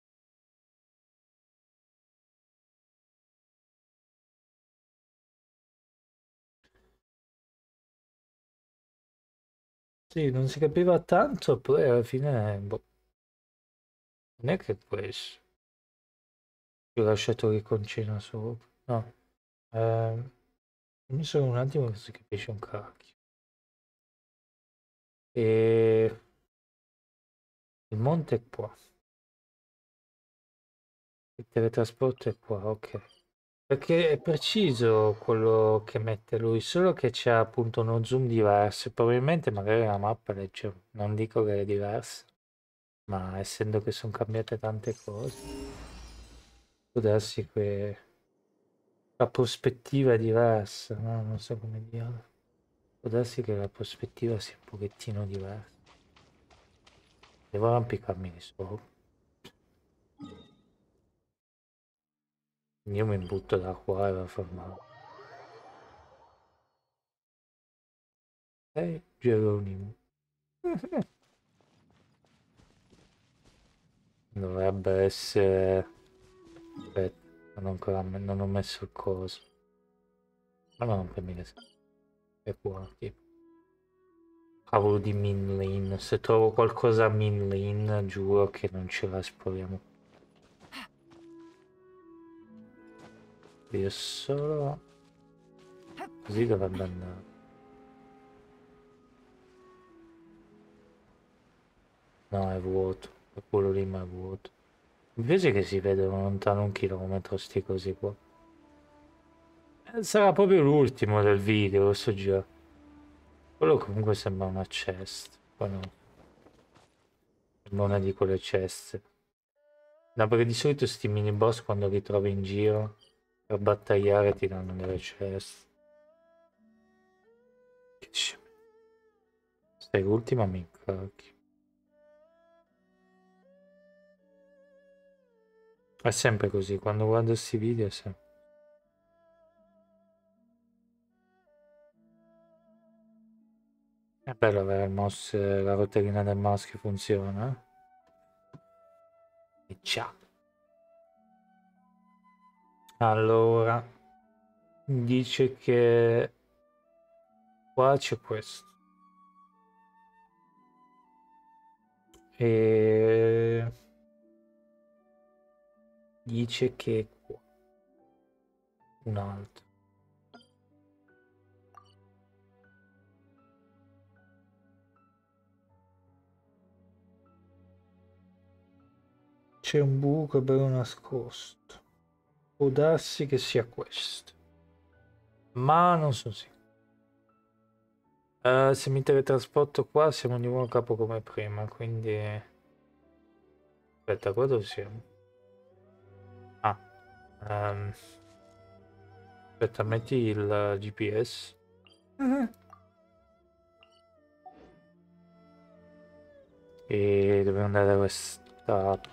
Sì, non si capiva tanto, poi alla fine, boh, non è che questo. Io ho lasciato l'iconcina sopra. No. Ehm, mi sono un attimo che si capisce un cacchio. E il monte è qua. Il teletrasporto è qua, ok. Perché è preciso quello che mette lui, solo che c'è appunto uno zoom diverso. Probabilmente magari la mappa legge, non dico che è diversa, ma essendo che sono cambiate tante cose, può darsi che la prospettiva è diversa, no? Non so come dire. Può darsi che la prospettiva sia un pochettino diversa. Devo arrampicarmi di sopra. Io mi butto da qua e va a fermare. Ehi, Geronimo. Dovrebbe essere... Aspetta, non ho ancora non ho messo il coso. Ma no, non per me è qua, tipo. Cavolo di Minlin. Se trovo qualcosa a Minlin, giuro che non ce la esploriamo. Io solo... Così dovrebbe andare. No, è vuoto. Quello lì ma è vuoto. Invece che si vedono lontano un chilometro sti così qua. Eh, Sarà proprio l'ultimo del video, lo so già. Quello comunque sembra una chest. Poi no. Sembra una di quelle ceste. No, perché di solito sti mini boss quando li trovi in giro per battagliare ti danno delle chest. Che dici? Stai l'ultima mi incacchi. È sempre così, quando guardo sti video è sempre... È bello avere il mouse, la rotellina del mouse che funziona. Eh? E ciao. Allora, dice che qua c'è questo. E dice che qua un altro. C'è un buco bello nascosto. Può darsi che sia questo, ma non sono sicuro. Uh, se mi teletrasporto qua siamo di nuovo a capo come prima, quindi... Aspetta, qua dove siamo? Ah. Um... Aspetta, metti il G P S. Uh-huh. E dobbiamo andare da questa parte.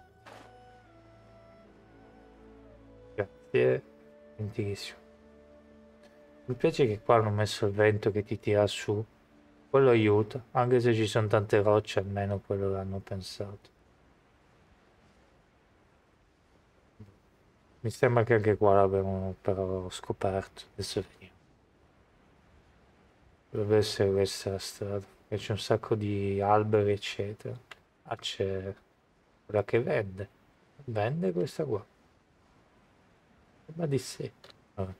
Grazie. Gentilissimo. Mi piace che qua hanno messo il vento che ti tira su. Quello aiuta, anche se ci sono tante rocce, almeno quello l'hanno pensato. Mi sembra che anche qua l'abbiamo però scoperto. Adesso vediamo. Dovrebbe essere questa la strada. C'è un sacco di alberi, eccetera. Ah, c'è quella che vende. Vende questa qua. Ma di sé. Vabbè.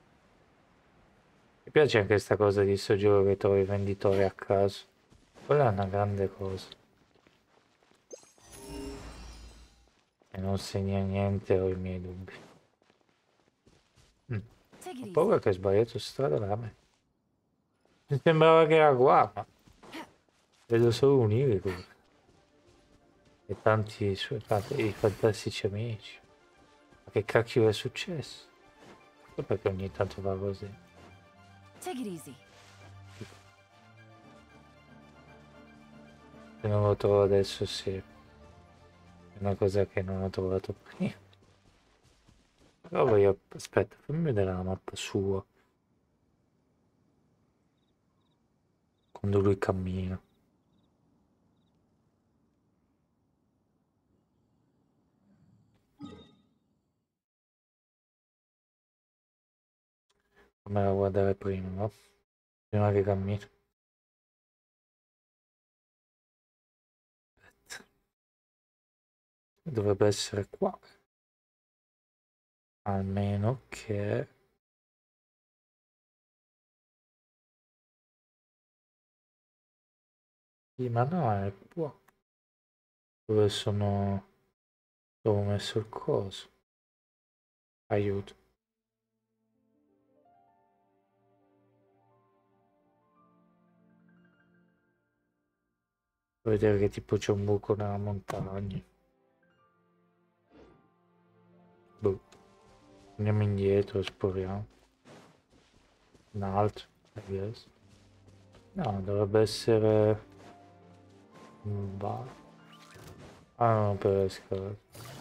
Mi piace anche questa cosa di sto gioco che trovi i venditori a caso. Quella è una grande cosa. E non segna niente, ho i miei dubbi. Mm. Ho paura che ho sbagliato strada veramente. Mi sembrava che era qua, ma vedo solo un irico. E tanti suoi i fantastici amici. Ma che cacchio è successo? So perché ogni tanto fa così. Take it easy. Se non lo trovo adesso sì. È una cosa che non ho trovato prima. Però voglio... Aspetta, fammi vedere la mappa sua. Quando lui cammina. Fammela guardare prima, no? Prima che cammina. Aspetta. Dovrebbe essere qua. Almeno che... Sì, ma no, è qua. Dove sono... Dove ho messo il coso. Aiuto. Devo vedere che tipo c'è un buco nella montagna. Boh. Andiamo indietro, esploriamo. Un altro, I guess. No, dovrebbe essere... un bar. Ah, no, per le scale.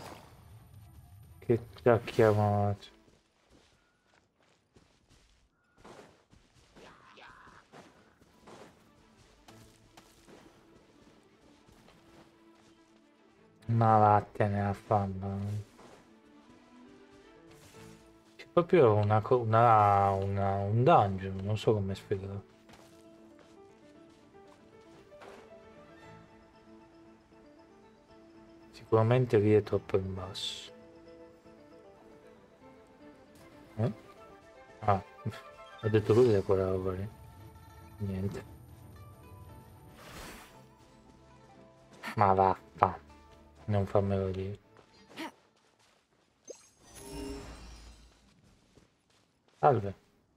Che ti ha chiamato? Ma vattene a fanno. C'è proprio una, co- una, una, un dungeon, non so come spiegare. Sicuramente lì è troppo in basso. Eh? Ah, ho detto lui da quella roba lì. Niente. Ma vaffa. Non fammelo dire. Salve.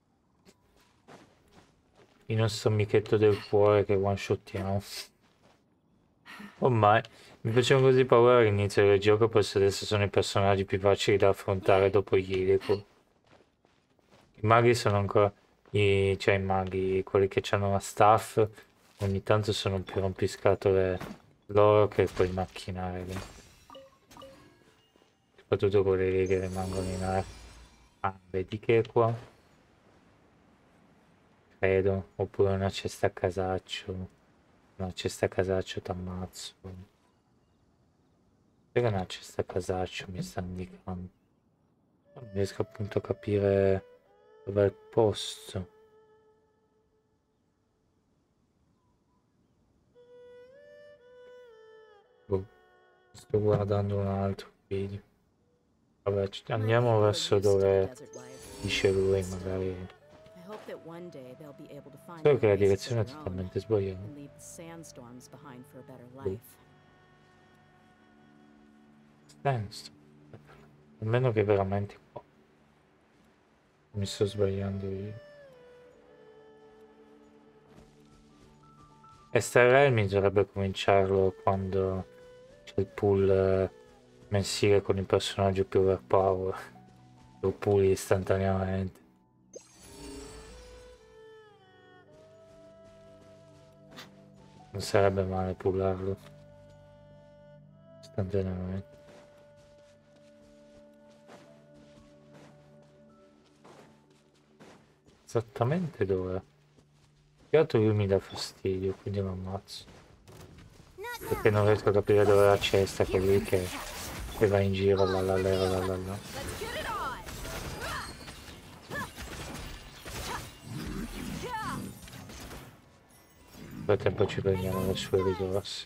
Il nostro amichetto del cuore che one shottiamo. Ormai mi facevano così paura all'inizio del gioco, poi adesso sono i personaggi più facili da affrontare dopo gli Ilico. I maghi sono ancora... I, cioè i maghi, quelli che hanno la staff, ogni tanto sono più rompiscatole loro che quei macchinari lì. Soprattutto quelli lì che rimangono in aria. Ah, vedi che è qua? Credo. Oppure una cesta a casaccio. Una cesta a casaccio t'ammazzo. Perché una cesta a casaccio mi sta indicando? Non riesco appunto a capire dov'è il posto. Boh, sto guardando un altro video. Vabbè, ci- andiamo verso dove dice lui, magari. I hope that one day they'll be able to find Solo che la an oasis direzione of è their own totalmente sbagliata. and leave the sandstorms behind for a better Boh. life. Stanzo. Almeno che veramente qua. Mi sto sbagliando io. E Star bisognerebbe cominciarlo quando c'è il pool eh, mensile con il personaggio più overpower. Lo puli istantaneamente. Non sarebbe male pullarlo istantaneamente. Esattamente dove? Che altro lui mi dà fastidio, quindi lo ammazzo. Perché non riesco a capire dove è la cesta, che è lì che, che va in giro, la la la la la la. Let's get it on! Nel frattempo ci prendiamo le sue risorse.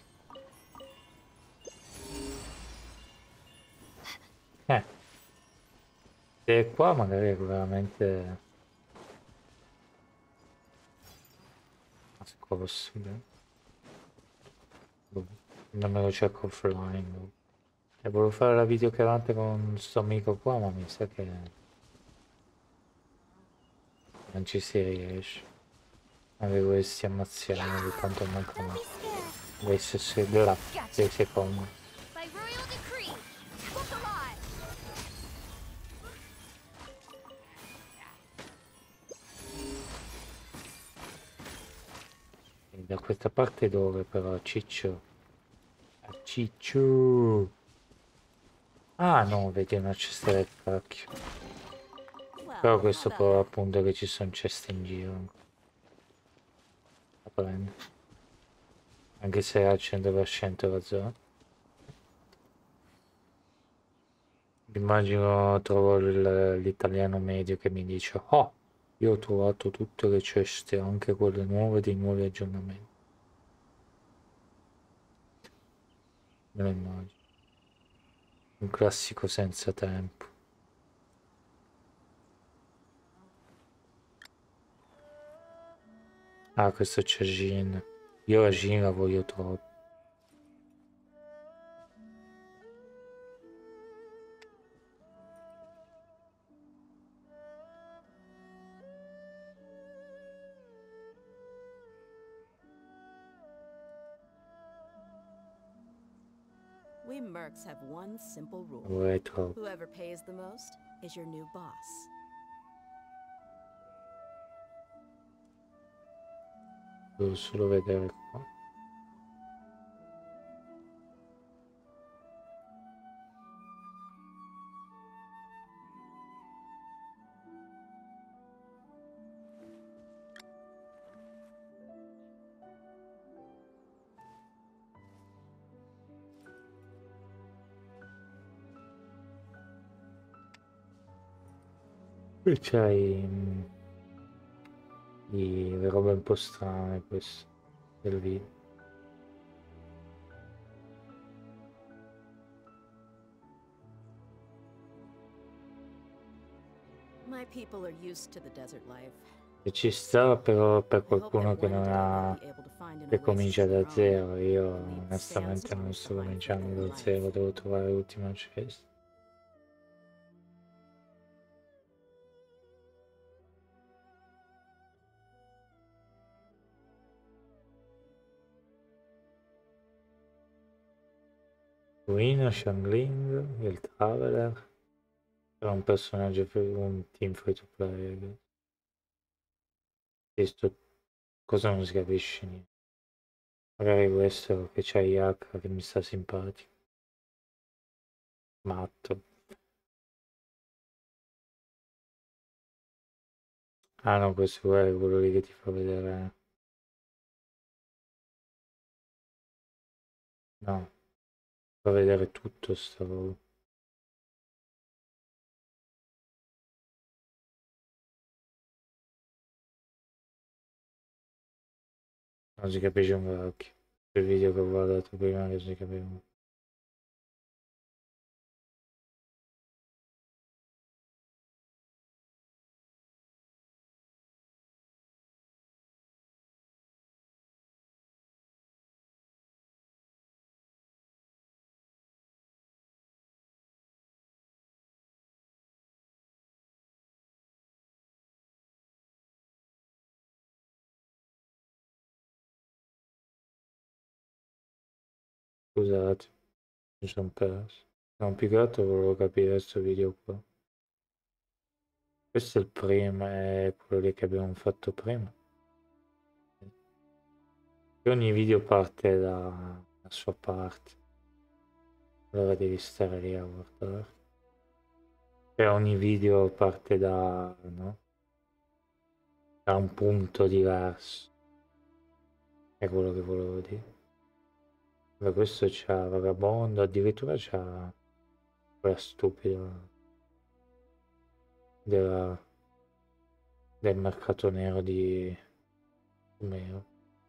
Eh. Se è qua magari è veramente... nascosto. Non me lo cerco offline. Boh. E volevo fare la videochiamata con sto amico qua, ma mi sa che non ci si riesce. Avevo questi ammazziamo di quanto Don't mancano. be scared. Adesso se là, sei secondi. By royal decree, look alive. E da questa parte dove però Ciccio? Ah, Ciccio! Ah no, vedi una cesta del cacchio. Well, Però how questo about però that? appunto che ci sono ceste in giro. La prendo. Anche se è al cento per cento la zona. Immagino trovo il- l'italiano medio che mi dice: oh, io ho trovato tutte le ceste, anche quelle nuove dei nuovi aggiornamenti. Me lo immagino. Un classico senza tempo. Ah, questo c'è Jean. Io la Jean la voglio troppo. We mercs have one simple La rule. vorrei troppo. Whoever pays the most is your new boss. Devo solo vedere qua. Qui c'hai mm, i- le robe un po' strane questo del video. My people are used to the desert life. E ci sta però per I hope qualcuno that che one non day ha, they'll be able to find an che oasis comincia of their da own zero. Io and leave the onestamente non sandstorms sto behind for a cominciando better da life. zero, devo trovare l'ultima cesta. Ruina, Shangling, il Traveler. Era un personaggio, free- un team free to play. Che- Questo cosa non si capisce niente. Magari questo che c'ha Yak che mi sta simpatico. Matto. Ah no, questo è quello lì che ti fa vedere. No, fa vedere tutto sta roba. Non si capisce un cacchio. Il video che ho guardato prima che si capiva. Scusate, mi sono perso. Non più che altro volevo capire questo video qua. Questo è il primo, è quello lì che abbiamo fatto prima. E ogni video parte da una sua parte. Allora devi stare lì a guardare. E ogni video parte da, no? Da un punto diverso. È quello che volevo dire. Ma questo c'ha Vagabondo, addirittura c'ha quella stupida della, del mercato nero di Meo.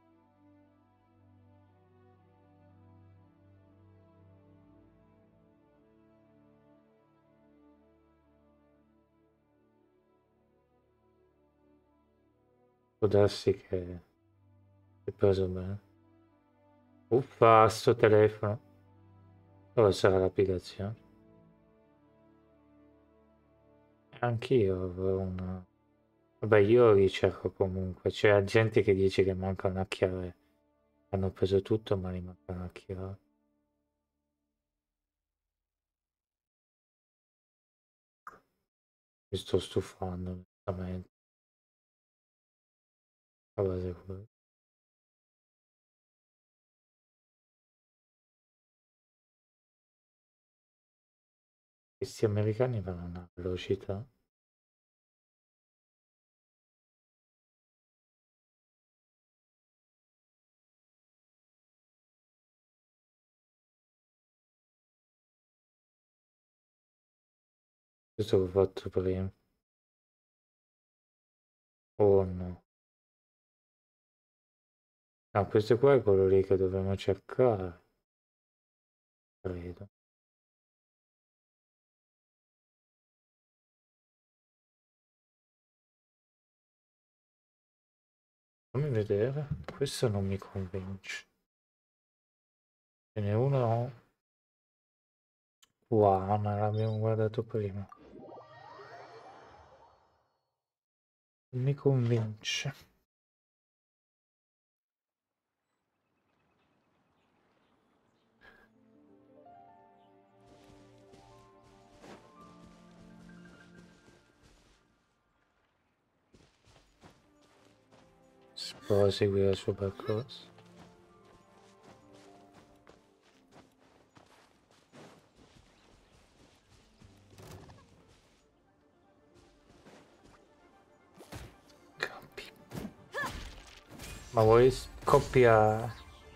Può darsi che è preso bene. Uffa, sto telefono. Dove sarà l'applicazione? Anch'io avrò una. Vabbè, io li cerco comunque. C'è gente che dice che manca una chiave. Hanno preso tutto, ma gli manca una chiave. Mi sto stufando, onestamente. A base quello. Questi americani vanno a una velocità. Questo l'ho fatto prima. Oh no. No, questo qua è quello lì che dovremmo cercare. Credo. Fammi vedere. Questo non mi convince. Ce n'è uno qua, ma l'abbiamo guardato prima. Non mi convince. Si può seguire il suo percorso. Campi. Ma vuoi scoppia?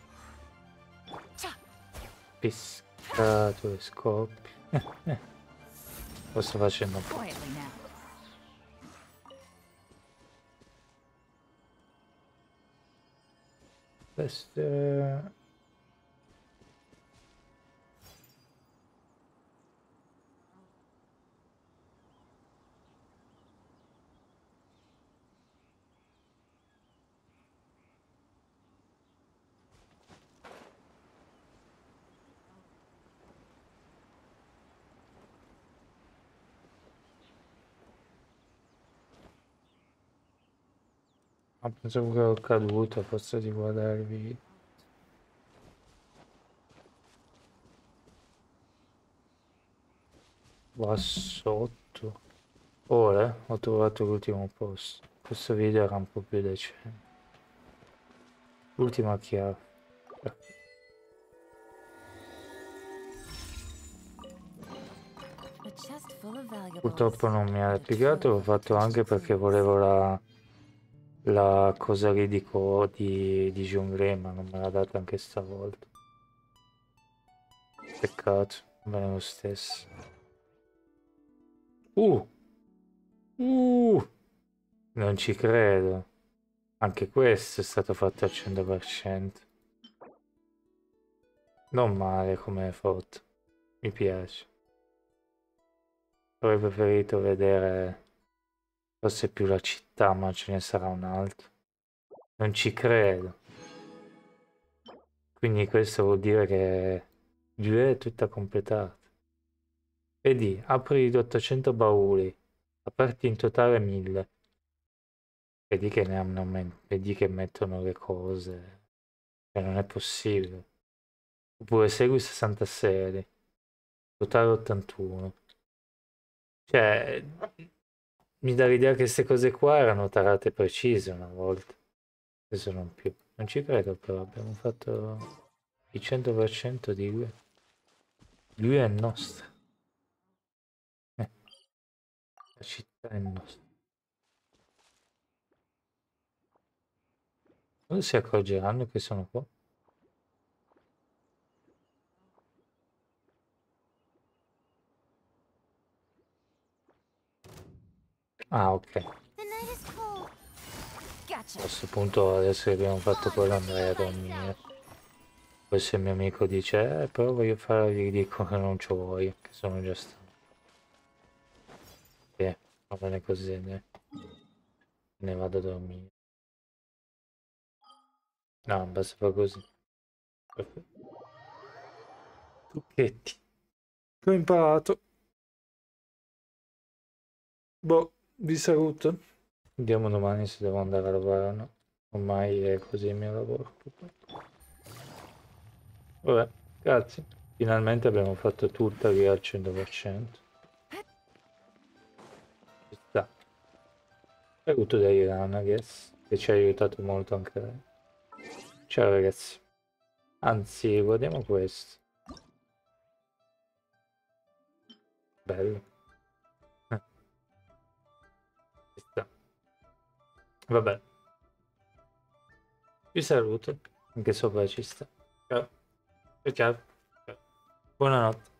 Pescato e scoppi. Lo sto facendo un po'. Quietly now. Questo... Ah, pensavo che ero caduto, forse di guardare il video. Qua sotto. Ora ho trovato l'ultimo posto. Questo video era un po' più decente. L'ultima chiave. A chest full of valuables. Purtroppo non mi ha and a replicato, l'ho trove of fatto anche precious perché jewels. volevo la, la cosa lì di, co- di, di Jonglei, ma non me l'ha data anche stavolta. Peccato, bene lo stesso. Uh! Uh! Non ci credo. Anche questo è stato fatto al cento per cento. Non male come foto. Mi piace. Avrei preferito vedere forse più la città, ma ce ne sarà un altro. Non ci credo. Quindi questo vuol dire che Due è tutta completata. Vedi, apri di ottocento bauli, aperti in totale mille. Vedi che ne hanno men- vedi che mettono le cose. Cioè, non è possibile. Oppure segui sessanta serie, totale ottantuno. Cioè, mi dà l'idea che queste cose qua erano tarate precise una volta. Adesso non più. Non ci credo però, abbiamo fatto il cento per cento di lui. Lui è nostro. Eh, la città è nostra. Quando si accorgeranno che sono qua? Ah, ok. A The night is cold. Gotcha. questo punto, adesso che abbiamo fatto Oh, quello, it's such andrei a a nice dormire. out. Poi se il mio amico dice, eh, però voglio fare, gli dico che non ci voglio, che sono già stanco. Eh, va bene così, ne, ne vado a dormire. No, basta fare così. Perfetto. Trucchetti. Che ho imparato. Boh, vi saluto. Vediamo domani se devo andare a lavorare o no. Ormai è così il mio lavoro. Vabbè, grazie. Finalmente abbiamo fatto tutta via al cento per cento. Ci sta. Hai avuto da Iran, I guess, che ci ha aiutato molto anche lei. Ciao ragazzi. Anzi, guardiamo questo. Bello. Eh, ci sta. Vabbè. Vi saluto. Anche sopra ci sta. Ciao. Ciao ciao. Ciao. Buonanotte.